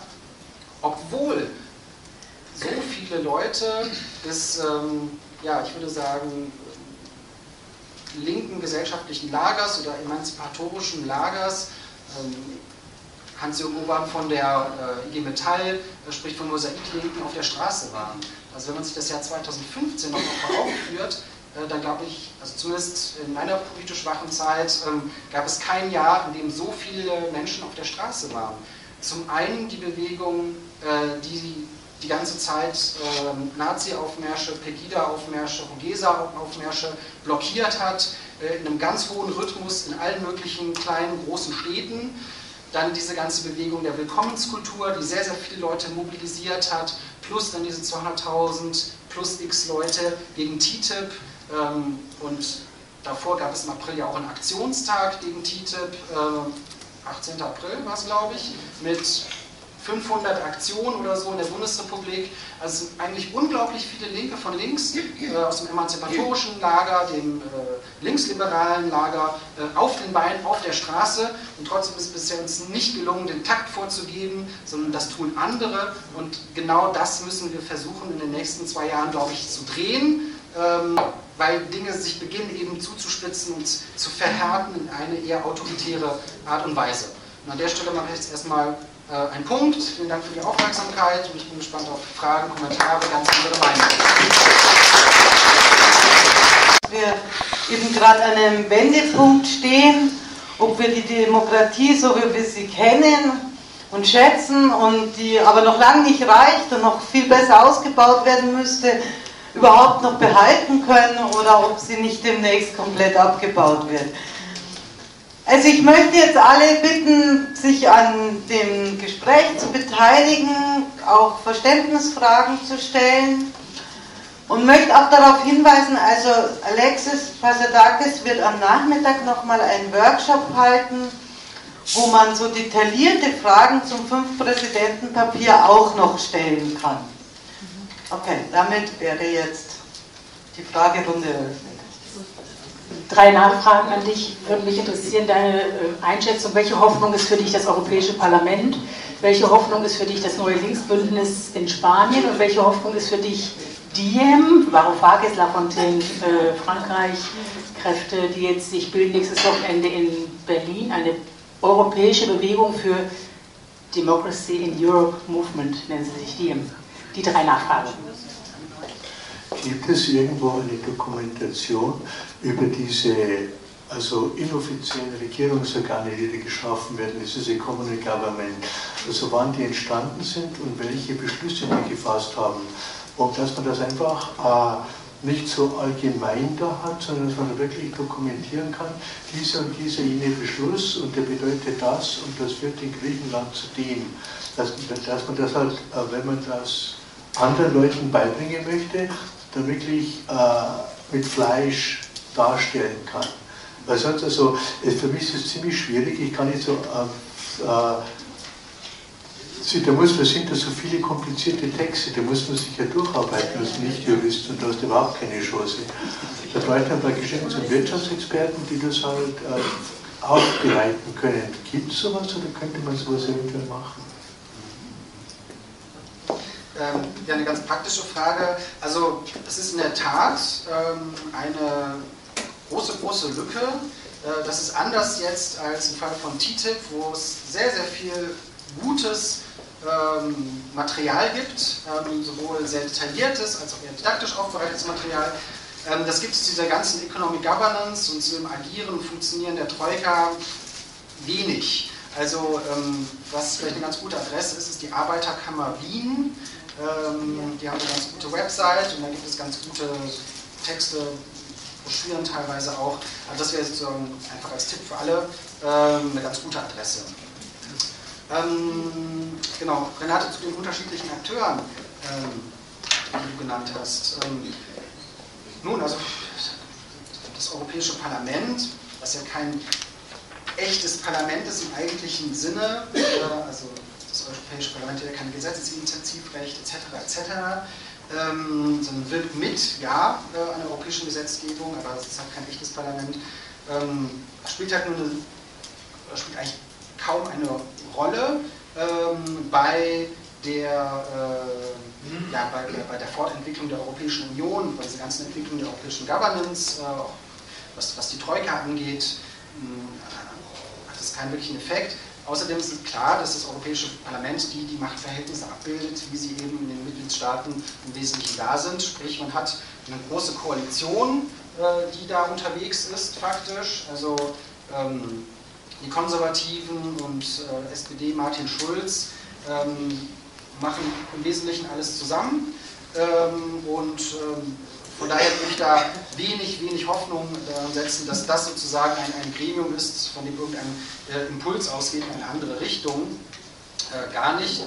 A: Obwohl so viele Leute des, ja, ich würde sagen, linken gesellschaftlichen Lagers oder emanzipatorischen Lagers, Hans-Jürgen Urban von der IG Metall spricht von Mosaiklinken, auf der Straße waren. Also wenn man sich das Jahr 2015 noch mal vor Augen führt, dann glaube ich, also zumindest in meiner politisch wachen Zeit, gab es kein Jahr, in dem so viele Menschen auf der Straße waren. Zum einen die Bewegung, die die ganze Zeit Nazi-Aufmärsche, Pegida-Aufmärsche, Hugesa-Aufmärsche blockiert hat, in einem ganz hohen Rhythmus in allen möglichen kleinen, großen Städten. Dann diese ganze Bewegung der Willkommenskultur, die sehr, sehr viele Leute mobilisiert hat, plus dann diese 200.000 plus x Leute gegen TTIP. Und davor gab es im April ja auch einen Aktionstag gegen TTIP, 18. April war es, glaube ich, mit 500 Aktionen oder so in der Bundesrepublik. Also es sind eigentlich unglaublich viele Linke von links, aus dem emanzipatorischen Lager, dem linksliberalen Lager, auf den Beinen, auf der Straße. Und trotzdem ist es bisher uns nicht gelungen, den Takt vorzugeben, sondern das tun andere. Und genau das müssen wir versuchen, in den nächsten 2 Jahren, glaube ich, zu drehen, weil Dinge sich beginnen eben zuzuspitzen und zu verhärten in eine eher autoritäre Art und Weise. Und an der Stelle mache ich jetzt erstmal ein Punkt. Vielen Dank für die Aufmerksamkeit und ich bin gespannt auf Fragen, Kommentare, ganz andere Meinungen.
B: Wir eben gerade an einem Wendepunkt stehen, ob wir die Demokratie, so wie wir sie kennen und schätzen und die aber noch lange nicht reicht und noch viel besser ausgebaut werden müsste, überhaupt noch behalten können oder ob sie nicht demnächst komplett abgebaut wird. Also ich möchte jetzt alle bitten, sich an dem Gespräch zu beteiligen, auch Verständnisfragen zu stellen und möchte auch darauf hinweisen, also Alexis Pasadakis wird am Nachmittag nochmal einen Workshop halten, wo man so detaillierte Fragen zum 5-Präsidenten-Papier auch noch stellen kann. Okay, damit wäre jetzt die Fragerunde eröffnet.
C: 3 Nachfragen an dich. Würde mich interessieren, deine Einschätzung. Welche Hoffnung ist für dich das Europäische Parlament? Welche Hoffnung ist für dich das neue Linksbündnis in Spanien? Und welche Hoffnung ist für dich Diem, Varoufakis, Lafontaine, Frankreich, Kräfte, die jetzt sich bilden nächstes Wochenende in Berlin, eine europäische Bewegung für Democracy in Europe Movement, nennen sie sich Diem. Die 3 Nachfragen.
D: Gibt es irgendwo eine Dokumentation über diese inoffiziellen Regierungsorgane, die da geschaffen werden, das ist diese Common Government, also wann die entstanden sind und welche Beschlüsse die gefasst haben? Und dass man das einfach nicht so allgemein da hat, sondern dass man wirklich dokumentieren kann, dieser und dieser jene Beschluss und der bedeutet das und das führt in Griechenland zu dem. Dass man das halt, wenn man das anderen Leuten beibringen möchte, dann wirklich mit Fleisch darstellen kann. Weil sonst für mich ist es ziemlich schwierig, ich kann nicht so, da sind da so viele komplizierte Texte, da muss man sich ja durcharbeiten als Nicht-Jurist und du hast überhaupt keine Chance. Da bräuchte man bei Geschäfts- und Wirtschaftsexperten, die das halt aufbereiten können. Gibt es sowas oder könnte man sowas eventuell machen?
A: Ja, eine ganz praktische Frage. Also es ist in der Tat eine große Lücke. Das ist anders jetzt als im Fall von TTIP, wo es sehr, sehr viel gutes Material gibt, sowohl sehr detailliertes als auch eher didaktisch aufbereitetes Material. Das gibt es zu dieser ganzen Economic Governance und zu dem Agieren und Funktionieren der Troika wenig. Also was vielleicht eine ganz gute Adresse ist, ist die Arbeiterkammer Wien. Die haben eine ganz gute Website und da gibt es ganz gute Texte, Broschüren teilweise auch. Also das wäre sozusagen einfach als Tipp für alle eine ganz gute Adresse. Genau, Renate, zu den unterschiedlichen Akteuren, die du genannt hast. Nun, also das Europäische Parlament, was ja kein echtes Parlament ist im eigentlichen Sinne, also das Europäische Parlament hat ja kein Gesetzesinitiativrecht etc., sondern wirkt mit, ja, an der europäischen Gesetzgebung, aber es ist halt kein echtes Parlament, spielt halt spielt eigentlich kaum eine Rolle bei der Fortentwicklung der Europäischen Union, bei dieser ganzen Entwicklung der europäischen Governance, was die Troika angeht, hat das keinen wirklichen Effekt. Außerdem ist es klar, dass das Europäische Parlament die Machtverhältnisse abbildet, wie sie eben in den Mitgliedstaaten im Wesentlichen da sind. Sprich, man hat eine große Koalition, die da unterwegs ist faktisch. Also die Konservativen und SPD Martin Schulz machen im Wesentlichen alles zusammen von daher würde ich da wenig Hoffnung daran setzen, dass das sozusagen ein Gremium ist, von dem irgendein Impuls ausgeht in eine andere Richtung. Gar nicht.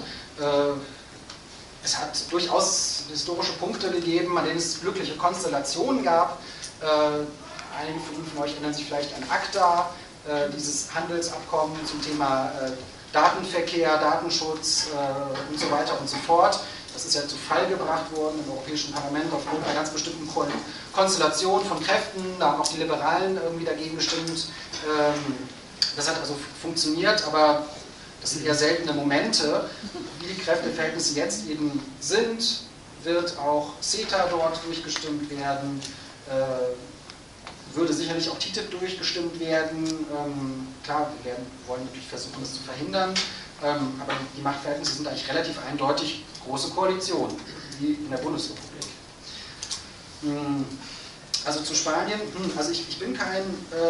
A: Es hat durchaus historische Punkte gegeben, an denen es glückliche Konstellationen gab. Einige von euch erinnern sich vielleicht an ACTA, dieses Handelsabkommen zum Thema Datenverkehr, Datenschutz und so weiter und so fort. Das ist ja zu Fall gebracht worden im Europäischen Parlament aufgrund einer ganz bestimmten Konstellation von Kräften. Da haben auch die Liberalen irgendwie dagegen gestimmt. Das hat also funktioniert, aber das sind eher seltene Momente. Wie die Kräfteverhältnisse jetzt eben sind, wird auch CETA dort durchgestimmt werden. Würde sicherlich auch TTIP durchgestimmt werden. Klar, wir wollen natürlich versuchen, das zu verhindern. aber die Machtverhältnisse sind eigentlich relativ eindeutig große Koalition, wie in der Bundesrepublik. Also zu Spanien, also ich bin kein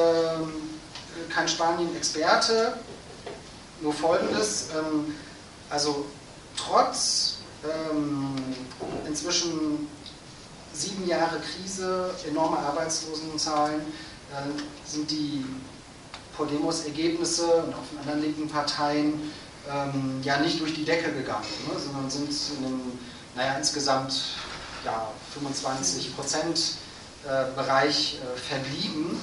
A: Spanien-Experte, nur Folgendes, also trotz inzwischen 7 Jahre Krise, enorme Arbeitslosenzahlen, sind die Podemos-Ergebnisse und auch von anderen linken Parteien ja nicht durch die Decke gegangen, ne, sondern sind in einem, insgesamt 25% Bereich verblieben.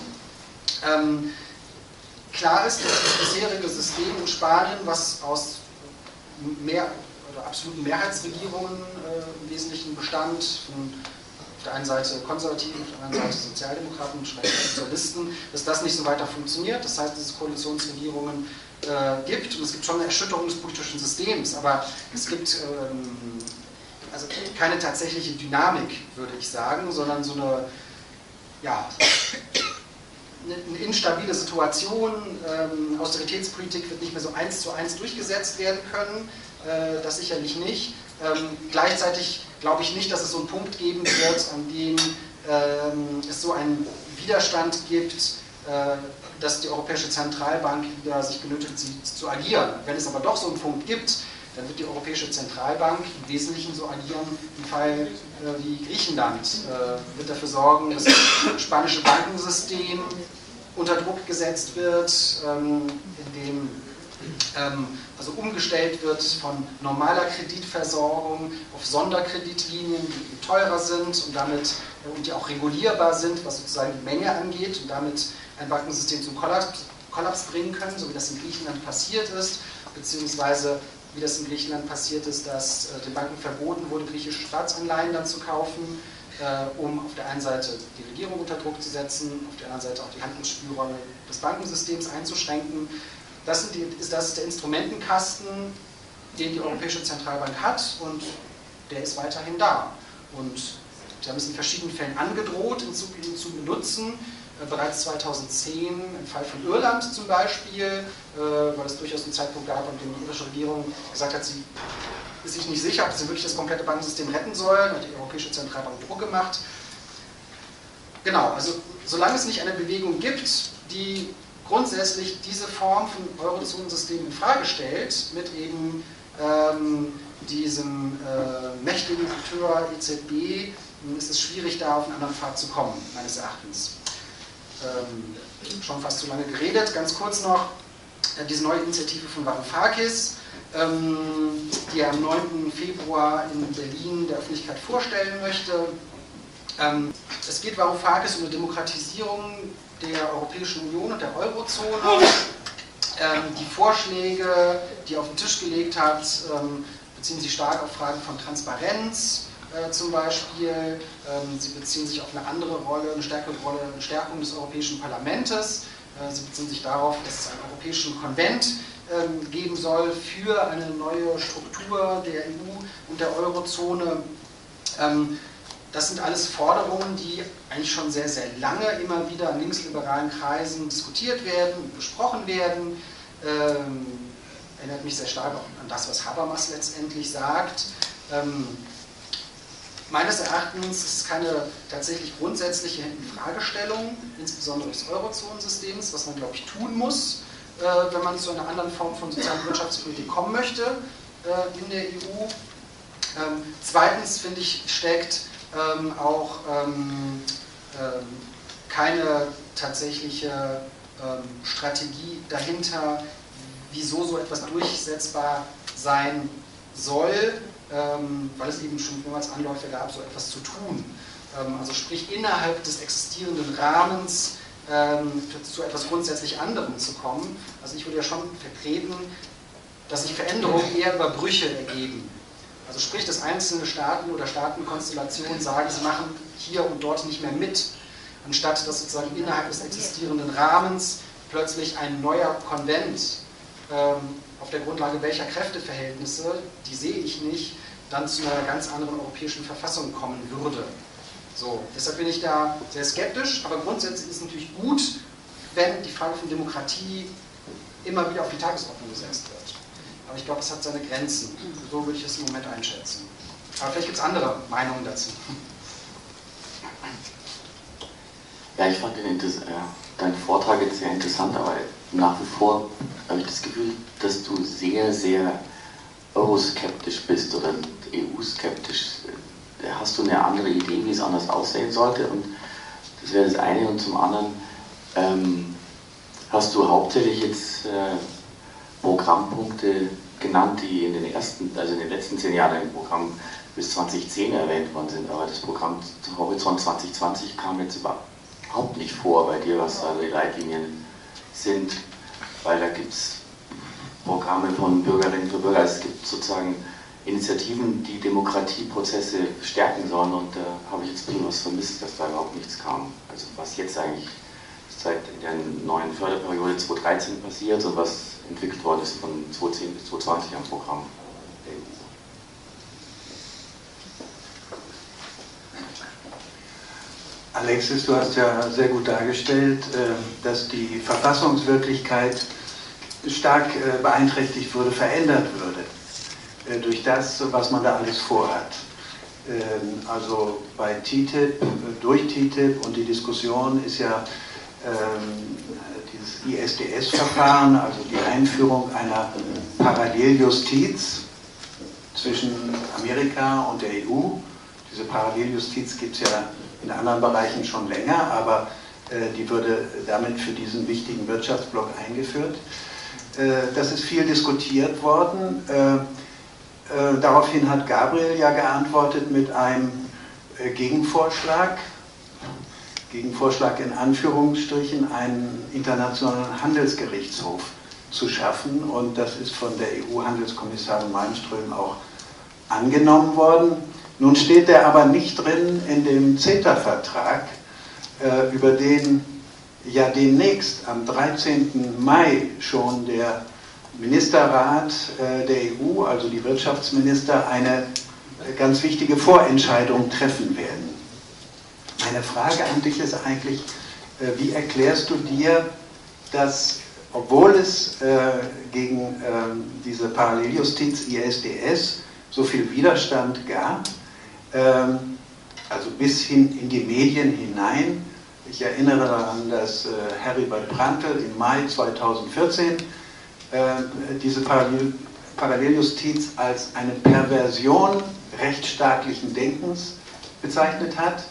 A: Klar ist, dass das bisherige System in Spanien, was aus absoluten Mehrheitsregierungen im Wesentlichen bestand, von auf der einen Seite Konservativen, auf der anderen Seite Sozialdemokraten und Sozialisten, dass das nicht so weiter funktioniert. Das heißt, dass es Koalitionsregierungen gibt und es gibt schon eine Erschütterung des politischen Systems, aber es gibt also keine tatsächliche Dynamik, würde ich sagen, sondern so eine instabile Situation. Austeritätspolitik wird nicht mehr so 1:1 durchgesetzt werden können, das sicherlich nicht. Gleichzeitig glaube ich nicht, dass es so einen Punkt geben wird, an dem es so einen Widerstand gibt, dass die Europäische Zentralbank wieder sich genötigt sieht zu agieren. Wenn es aber doch so einen Punkt gibt, dann wird die Europäische Zentralbank im Wesentlichen so agieren im Fall wie Griechenland, wird dafür sorgen, dass das spanische Bankensystem unter Druck gesetzt wird, indem also umgestellt wird von normaler Kreditversorgung auf Sonderkreditlinien, die teurer sind und die auch regulierbar sind, was sozusagen die Menge angeht und damit ein Bankensystem zum Kollaps bringen können, so wie das in Griechenland passiert ist, beziehungsweise wie das in Griechenland passiert ist, dass den Banken verboten wurde, griechische Staatsanleihen dann zu kaufen, um auf der einen Seite die Regierung unter Druck zu setzen, auf der anderen Seite auch die Handlungsspielräume des Bankensystems einzuschränken. Das ist der Instrumentenkasten, den die Europäische Zentralbank hat und der ist weiterhin da. Und sie haben es in verschiedenen Fällen angedroht, ihn zu benutzen. Bereits 2010 im Fall von Irland zum Beispiel, weil es durchaus einen Zeitpunkt gab, an dem die irische Regierung gesagt hat, sie ist sich nicht sicher, ob sie wirklich das komplette Bankensystem retten sollen, hat die Europäische Zentralbank Druck gemacht. Genau, also solange es nicht eine Bewegung gibt, die grundsätzlich diese Form von Eurozonensystem in Frage stellt, mit eben diesem mächtigen Akteur EZB, ist es schwierig, da auf einen anderen Pfad zu kommen, meines Erachtens. Schon fast zu lange geredet, ganz kurz noch, diese neue Initiative von Varoufakis, die er am 9. Februar in Berlin der Öffentlichkeit vorstellen möchte. Es geht Varoufakis um eine Demokratisierung der Europäischen Union und der Eurozone. Die Vorschläge, die er auf den Tisch gelegt hat, beziehen sich stark auf Fragen von Transparenz, zum Beispiel. Sie beziehen sich auf eine andere Rolle, eine stärkere Rolle, eine Stärkung des Europäischen Parlaments. Sie beziehen sich darauf, dass es einen Europäischen Konvent geben soll für eine neue Struktur der EU und der Eurozone. Das sind alles Forderungen, die eigentlich schon sehr, sehr lange immer wieder in linksliberalen Kreisen diskutiert werden und besprochen werden. Erinnert mich sehr stark auch an das, was Habermas letztendlich sagt. Meines Erachtens ist es keine tatsächlich grundsätzliche Infragestellung, insbesondere des Eurozonensystems, was man, glaube ich, tun muss, wenn man zu einer anderen Form von sozialer Wirtschaftspolitik kommen möchte in der EU. Zweitens, finde ich, steckt auch keine tatsächliche Strategie dahinter, wieso so etwas durchsetzbar sein soll, weil es eben schon mehrmals Anläufe gab, so etwas zu tun. Also sprich innerhalb des existierenden Rahmens zu etwas grundsätzlich anderem zu kommen. Also ich würde ja schon vertreten, dass sich Veränderungen eher über Brüche ergeben. Also sprich, dass einzelne Staaten oder Staatenkonstellationen sagen, sie machen hier und dort nicht mehr mit, anstatt dass sozusagen innerhalb des existierenden Rahmens plötzlich ein neuer Konvent auf der Grundlage welcher Kräfteverhältnisse, die sehe ich nicht, dann zu einer ganz anderen europäischen Verfassung kommen würde. So, deshalb bin ich da sehr skeptisch, aber grundsätzlich ist es natürlich gut, wenn die Frage von Demokratie immer wieder auf die Tagesordnung gesetzt wird. aber ich glaube, es hat seine Grenzen. So würde ich es im Moment einschätzen. Aber vielleicht gibt es andere Meinungen dazu.
E: Ja, ich fand deinen Vortrag jetzt sehr interessant, aber nach wie vor habe ich das Gefühl, dass du sehr, sehr euroskeptisch bist oder EU-skeptisch. Hast du eine andere Idee, wie es anders aussehen sollte? Und das wäre das eine. Und zum anderen hast du hauptsächlich jetzt Programmpunkte genannt, die in den letzten 10 Jahren im Programm bis 2010 erwähnt worden sind. Aber das Programm Horizont 2020 kam jetzt überhaupt nicht vor bei dir, was da die Leitlinien sind, weil da gibt es Programme von Bürgerinnen für Bürger. Es gibt sozusagen Initiativen, die Demokratieprozesse stärken sollen, und da habe ich jetzt ein bisschen was vermisst, dass da überhaupt nichts kam. Also was jetzt eigentlich seit der neuen Förderperiode 2013 passiert und was entwickelt worden ist von 2010 bis 2020 am Programm.
D: Alexis, du hast ja sehr gut dargestellt, dass die Verfassungswirklichkeit stark beeinträchtigt wurde, verändert würde durch das, was man da alles vorhat. Also bei TTIP, durch TTIP und die Diskussion ist ja dieses ISDS-Verfahren, also die Einführung einer Paralleljustiz zwischen Amerika und der EU. Diese Paralleljustiz gibt es ja in anderen Bereichen schon länger, aber die würde damit für diesen wichtigen Wirtschaftsblock eingeführt. Das ist viel diskutiert worden. Daraufhin hat Gabriel ja geantwortet mit einem Gegenvorschlag in Anführungsstrichen, einen internationalen Handelsgerichtshof zu schaffen, und das ist von der EU-Handelskommissarin Malmström auch angenommen worden. Nun steht der aber nicht drin in dem CETA-Vertrag, über den ja demnächst am 13. Mai schon der Ministerrat der EU, also die Wirtschaftsminister, eine ganz wichtige Vorentscheidung treffen werden. Meine Frage an dich ist eigentlich, wie erklärst du dir, dass, obwohl es gegen diese Paralleljustiz ISDS so viel Widerstand gab, also bis hin in die Medien hinein. Ich erinnere daran, dass Heribert Prantl im Mai 2014 diese Paralleljustiz als eine Perversion rechtsstaatlichen Denkens bezeichnet hat,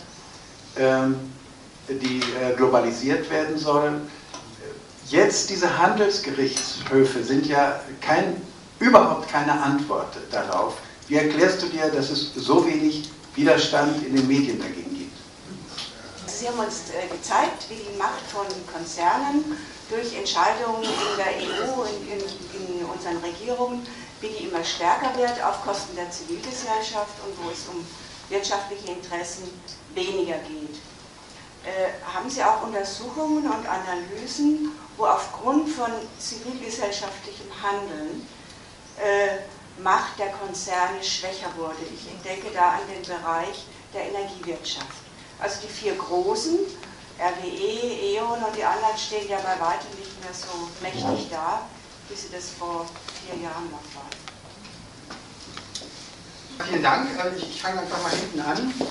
D: die globalisiert werden soll. Jetzt diese Handelsgerichtshöfe sind ja überhaupt keine Antwort darauf. Wie erklärst du dir, dass es so wenig Widerstand in den Medien dagegen gibt?
F: Sie haben uns gezeigt, wie die Macht von Konzernen durch Entscheidungen in der EU, in unseren Regierungen, wie die immer stärker wird auf Kosten der Zivilgesellschaft und wo es um wirtschaftliche Interessen weniger geht. Haben Sie auch Untersuchungen und Analysen, wo aufgrund von zivilgesellschaftlichem Handeln Macht der Konzerne schwächer wurde? Ich denke da an den Bereich der Energiewirtschaft. Also die 4 großen, RWE, E.ON und die anderen stehen ja bei weitem nicht mehr so mächtig da, wie sie das vor 4 Jahren noch waren.
A: Vielen Dank. Ich fange einfach mal hinten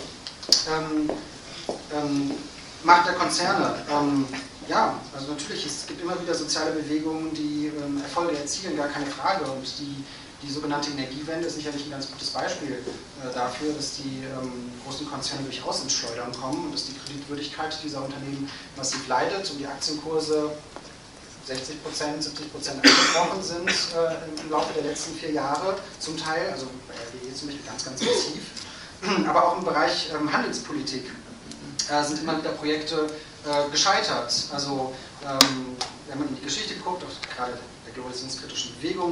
A: an. Macht der Konzerne. Ja, also natürlich, es gibt immer wieder soziale Bewegungen, die Erfolge erzielen, gar keine Frage. Und die sogenannte Energiewende ist sicherlich ein ganz gutes Beispiel dafür, dass die großen Konzerne durchaus ins Schleudern kommen und dass die Kreditwürdigkeit dieser Unternehmen massiv leidet und die Aktienkurse 60%, 70% eingebrochen sind im Laufe der letzten 4 Jahre zum Teil, also bei RWE zum Beispiel ganz, ganz massiv. Aber auch im Bereich Handelspolitik sind immer wieder Projekte gescheitert. Also wenn man in die Geschichte guckt, gerade der globalisierungskritischen Bewegung,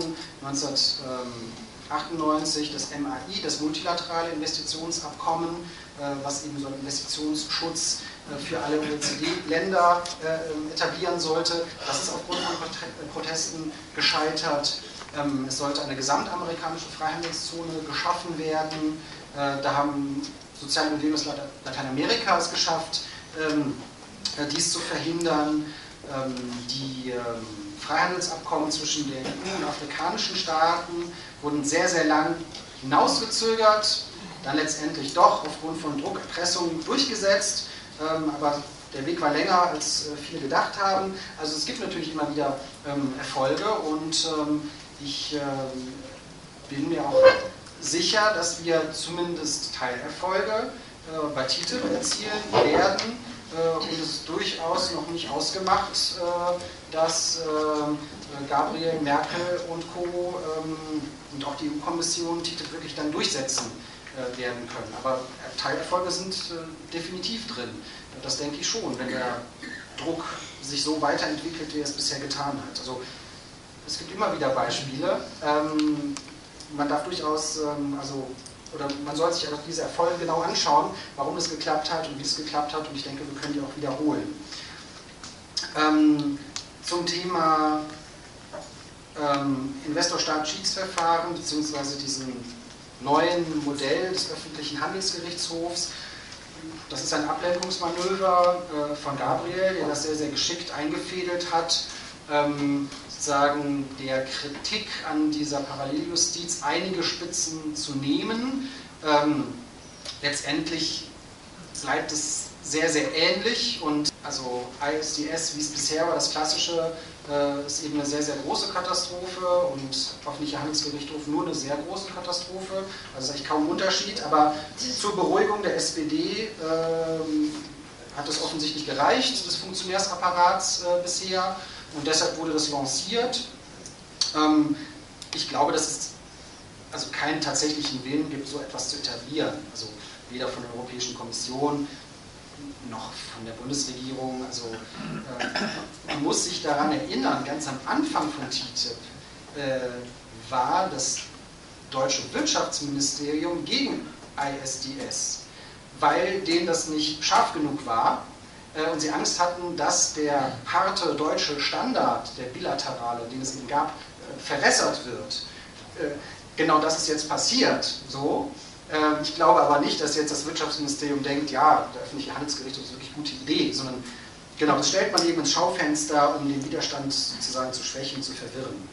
A: 1998 das MAI, das multilaterale Investitionsabkommen, was eben so einen Investitionsschutz für alle OECD-Länder etablieren sollte. Das ist aufgrund von Protesten gescheitert. Es sollte eine gesamtamerikanische Freihandelszone geschaffen werden. Da haben soziale Bewegungen aus Lateinamerika es geschafft, dies zu verhindern. Die Freihandelsabkommen zwischen der EU und afrikanischen Staaten wurden sehr, sehr lang hinausgezögert, dann letztendlich doch aufgrund von Druck, Erpressung durchgesetzt, aber der Weg war länger, als viele gedacht haben. Also es gibt natürlich immer wieder Erfolge und ich bin mir auch sicher, dass wir zumindest Teilerfolge bei TTIP erzielen werden und es ist durchaus noch nicht ausgemacht, dass Gabriel, Merkel und Co. Und auch die EU-Kommission TTIP wirklich dann durchsetzen werden können. Aber Teilerfolge sind definitiv drin. Das denke ich schon, wenn der Druck sich so weiterentwickelt, wie er es bisher getan hat. Also es gibt immer wieder Beispiele. Man darf durchaus, oder man soll sich auch diese Erfolge genau anschauen, warum es geklappt hat und wie es geklappt hat. Und ich denke, wir können die auch wiederholen. Zum Thema Investor-Staat-Schiedsverfahren beziehungsweise diesem neuen Modell des öffentlichen Handelsgerichtshofs. Das ist ein Ablenkungsmanöver von Gabriel, der das sehr, sehr geschickt eingefädelt hat, sozusagen der Kritik an dieser Paralleljustiz einige Spitzen zu nehmen. Letztendlich bleibt es sehr, sehr ähnlich und also ISDS, wie es bisher war, das klassische, ist eben eine sehr, sehr große Katastrophe und öffentlicher Handelsgerichtshof nur eine sehr große Katastrophe, also ist eigentlich kaum ein Unterschied, aber zur Beruhigung der SPD hat es offensichtlich gereicht, des Funktionärsapparats bisher und deshalb wurde das lanciert. Ich glaube, dass es also keinen tatsächlichen Willen gibt, so etwas zu etablieren, also weder von der Europäischen Kommission noch von der Bundesregierung. Also man muss sich daran erinnern, ganz am Anfang von TTIP war das deutsche Wirtschaftsministerium gegen ISDS, weil denen das nicht scharf genug war und sie Angst hatten, dass der harte deutsche Standard, der bilaterale, den es eben gab, verwässert wird. Genau das ist jetzt passiert. So. Ich glaube aber nicht, dass jetzt das Wirtschaftsministerium denkt, ja, der öffentliche Handelsgerichtshof ist wirklich eine gute Idee, sondern genau, das stellt man eben ins Schaufenster, um den Widerstand sozusagen zu schwächen, zu verwirren.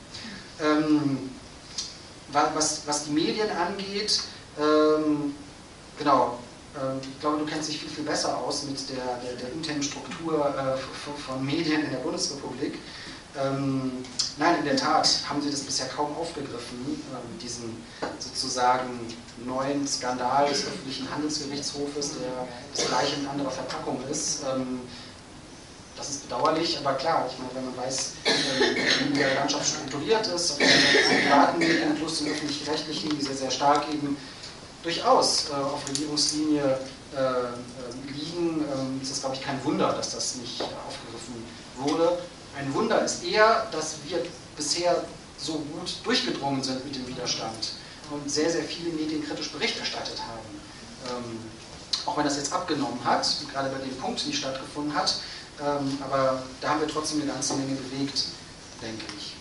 A: Was die Medien angeht, genau, ich glaube, du kennst dich viel, viel besser aus mit der internen Struktur von Medien in der Bundesrepublik. Nein, in der Tat haben sie das bisher kaum aufgegriffen, diesen sozusagen neuen Skandal des öffentlichen Handelsgerichtshofes, der das gleiche in anderer Verpackung ist. Das ist bedauerlich, aber klar, ich meine, wenn man weiß, wie die Landschaft strukturiert ist, auf den privaten Medien plus den öffentlich-rechtlichen, die sehr, sehr stark eben durchaus auf Regierungslinie liegen, ist das, glaube ich, kein Wunder, dass das nicht aufgegriffen wurde. Ein Wunder ist eher, dass wir bisher so gut durchgedrungen sind mit dem Widerstand und sehr, sehr viele Medien kritisch Bericht erstattet haben. Auch wenn das jetzt abgenommen hat und gerade bei dem Punkt nicht stattgefunden hat, aber da haben wir trotzdem eine ganze Menge bewegt, denke ich.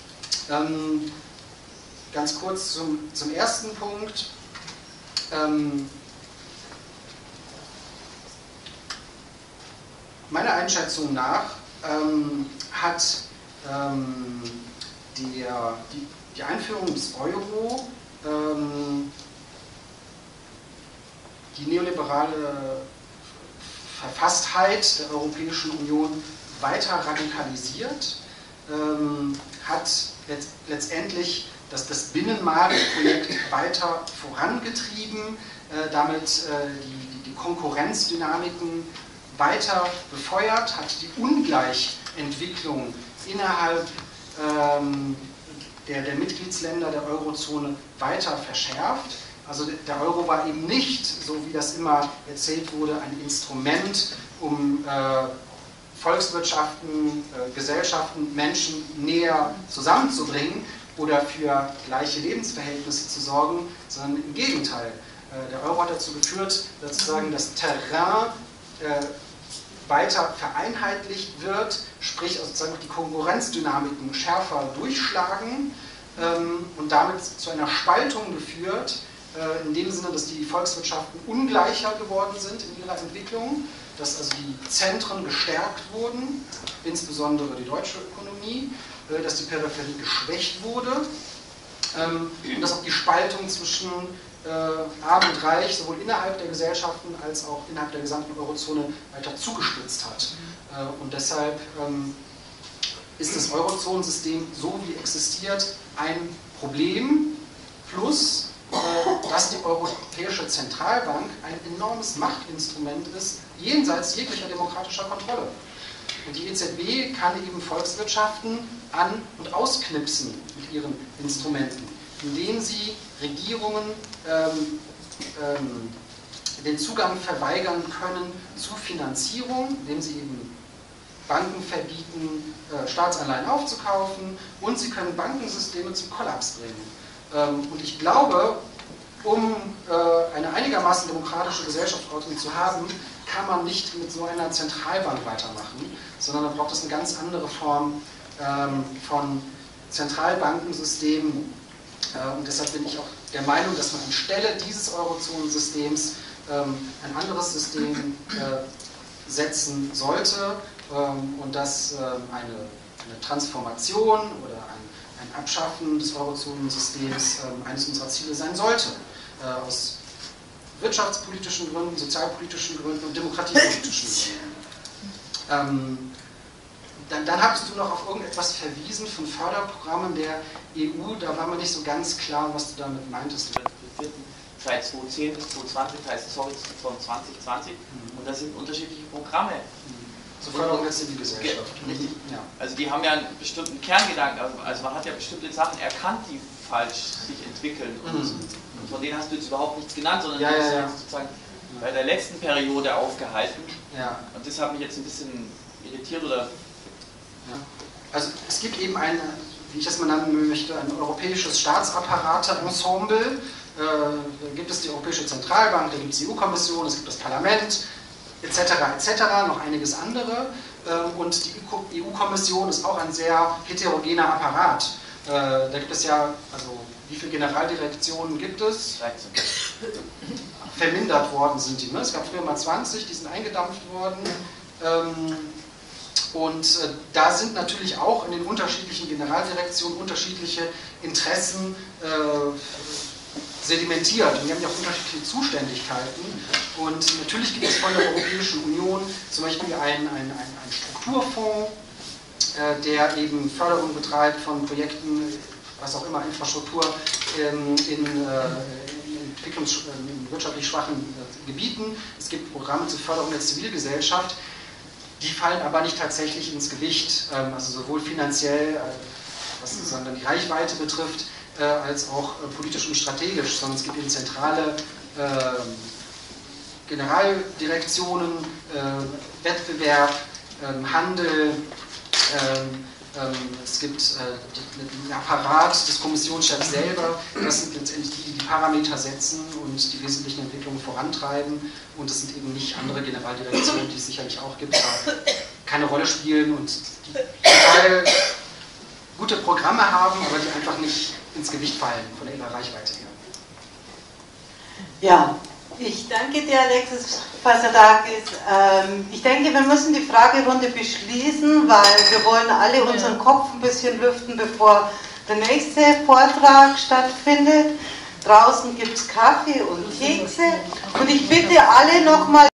A: Ganz kurz zum ersten Punkt. Meiner Einschätzung nach hat die Einführung des Euro die neoliberale Verfasstheit der Europäischen Union weiter radikalisiert, hat letztendlich das Binnenmarktprojekt weiter vorangetrieben, damit die Konkurrenzdynamiken weiter befeuert, hat die Ungleichentwicklung innerhalb der Mitgliedsländer der Eurozone weiter verschärft. Also der Euro war eben nicht, so wie das immer erzählt wurde, ein Instrument, um Volkswirtschaften, Gesellschaften, Menschen näher zusammenzubringen oder für gleiche Lebensverhältnisse zu sorgen, sondern im Gegenteil. Der Euro hat dazu geführt, dass sozusagen das Terrain weiter vereinheitlicht wird, sprich also sozusagen die Konkurrenzdynamiken schärfer durchschlagen und damit zu einer Spaltung geführt in dem Sinne, dass die Volkswirtschaften ungleicher geworden sind in ihrer Entwicklung, dass also die Zentren gestärkt wurden, insbesondere die deutsche Ökonomie, dass die Peripherie geschwächt wurde und dass auch die Spaltung zwischen Arm und Reich sowohl innerhalb der Gesellschaften als auch innerhalb der gesamten Eurozone weiter zugespitzt hat. Und deshalb ist das Eurozonensystem, so wie existiert, ein Problem, plus dass die Europäische Zentralbank ein enormes Machtinstrument ist, jenseits jeglicher demokratischer Kontrolle. Und die EZB kann eben Volkswirtschaften an- und ausknipsen mit ihren Instrumenten, indem sie Regierungen den Zugang verweigern können zu Finanzierung, indem sie eben Banken verbieten, Staatsanleihen aufzukaufen, und sie können Bankensysteme zum Kollaps bringen. Und ich glaube, um eine einigermaßen demokratische Gesellschaftsordnung zu haben, kann man nicht mit so einer Zentralbank weitermachen, sondern da braucht es eine ganz andere Form von Zentralbankensystemen. Und deshalb bin ich auch der Meinung, dass man anstelle dieses Eurozonensystems ein anderes System setzen sollte und dass eine Transformation oder ein Abschaffen des Eurozonensystems eines unserer Ziele sein sollte. Aus wirtschaftspolitischen Gründen, sozialpolitischen Gründen und demokratiepolitischen Gründen. Dann hattest du noch auf irgendetwas verwiesen von Förderprogrammen der EU, da war mir nicht so ganz klar, was du damit meintest.
G: Seit 2010 bis 2020 heißt es Horizont 2020 und das sind unterschiedliche Programme.
A: Zur Förderung der Zivilgesellschaft.
G: Richtig.
A: Ja.
G: Also die haben ja einen bestimmten Kerngedanken, also man hat ja bestimmte Sachen erkannt, die falsch sich entwickeln und von denen hast du jetzt überhaupt nichts genannt, sondern du hast ja sozusagen bei der letzten Periode aufgehalten und das hat mich jetzt ein bisschen irritiert oder...
A: Ja. Also es gibt eben ein, wie ich das mal nennen möchte, ein europäisches Staatsapparate-Ensemble. Da gibt es die Europäische Zentralbank, da gibt es die EU-Kommission, es gibt das Parlament, etc., etc., noch einiges andere. Und die EU-Kommission ist auch ein sehr heterogener Apparat. Da gibt es ja, also wie viele Generaldirektionen gibt es?
G: 13.
A: Vermindert worden sind die. Ne? Es gab früher mal 20, die sind eingedampft worden. Und da sind natürlich auch in den unterschiedlichen Generaldirektionen unterschiedliche Interessen sedimentiert. Und die haben ja auch unterschiedliche Zuständigkeiten. Und natürlich gibt es von der Europäischen Union zum Beispiel einen Strukturfonds, der eben Förderung betreibt von Projekten, was auch immer, Infrastruktur in wirtschaftlich schwachen Gebieten. Es gibt Programme zur Förderung der Zivilgesellschaft. Die fallen aber nicht tatsächlich ins Gewicht, also sowohl finanziell, was sozusagen die Reichweite betrifft, als auch politisch und strategisch, sondern es gibt eben zentrale Generaldirektionen, Wettbewerb, Handel, es gibt den Apparat des Kommissionschefs selber, das sind letztendlich die Parameter setzen und die wesentlichen Entwicklungen vorantreiben, und es sind eben nicht andere Generaldirektionen, die es sicherlich auch gibt, keine Rolle spielen und die total gute Programme haben, aber die einfach nicht ins Gewicht fallen von ihrer Reichweite her.
B: Ja, ich danke dir, Alexis Passadakis. Ich denke, wir müssen die Fragerunde beschließen, weil wir wollen alle unseren Kopf ein bisschen lüften, bevor der nächste Vortrag stattfindet. Draußen gibt es Kaffee und Kekse und ich bitte alle nochmal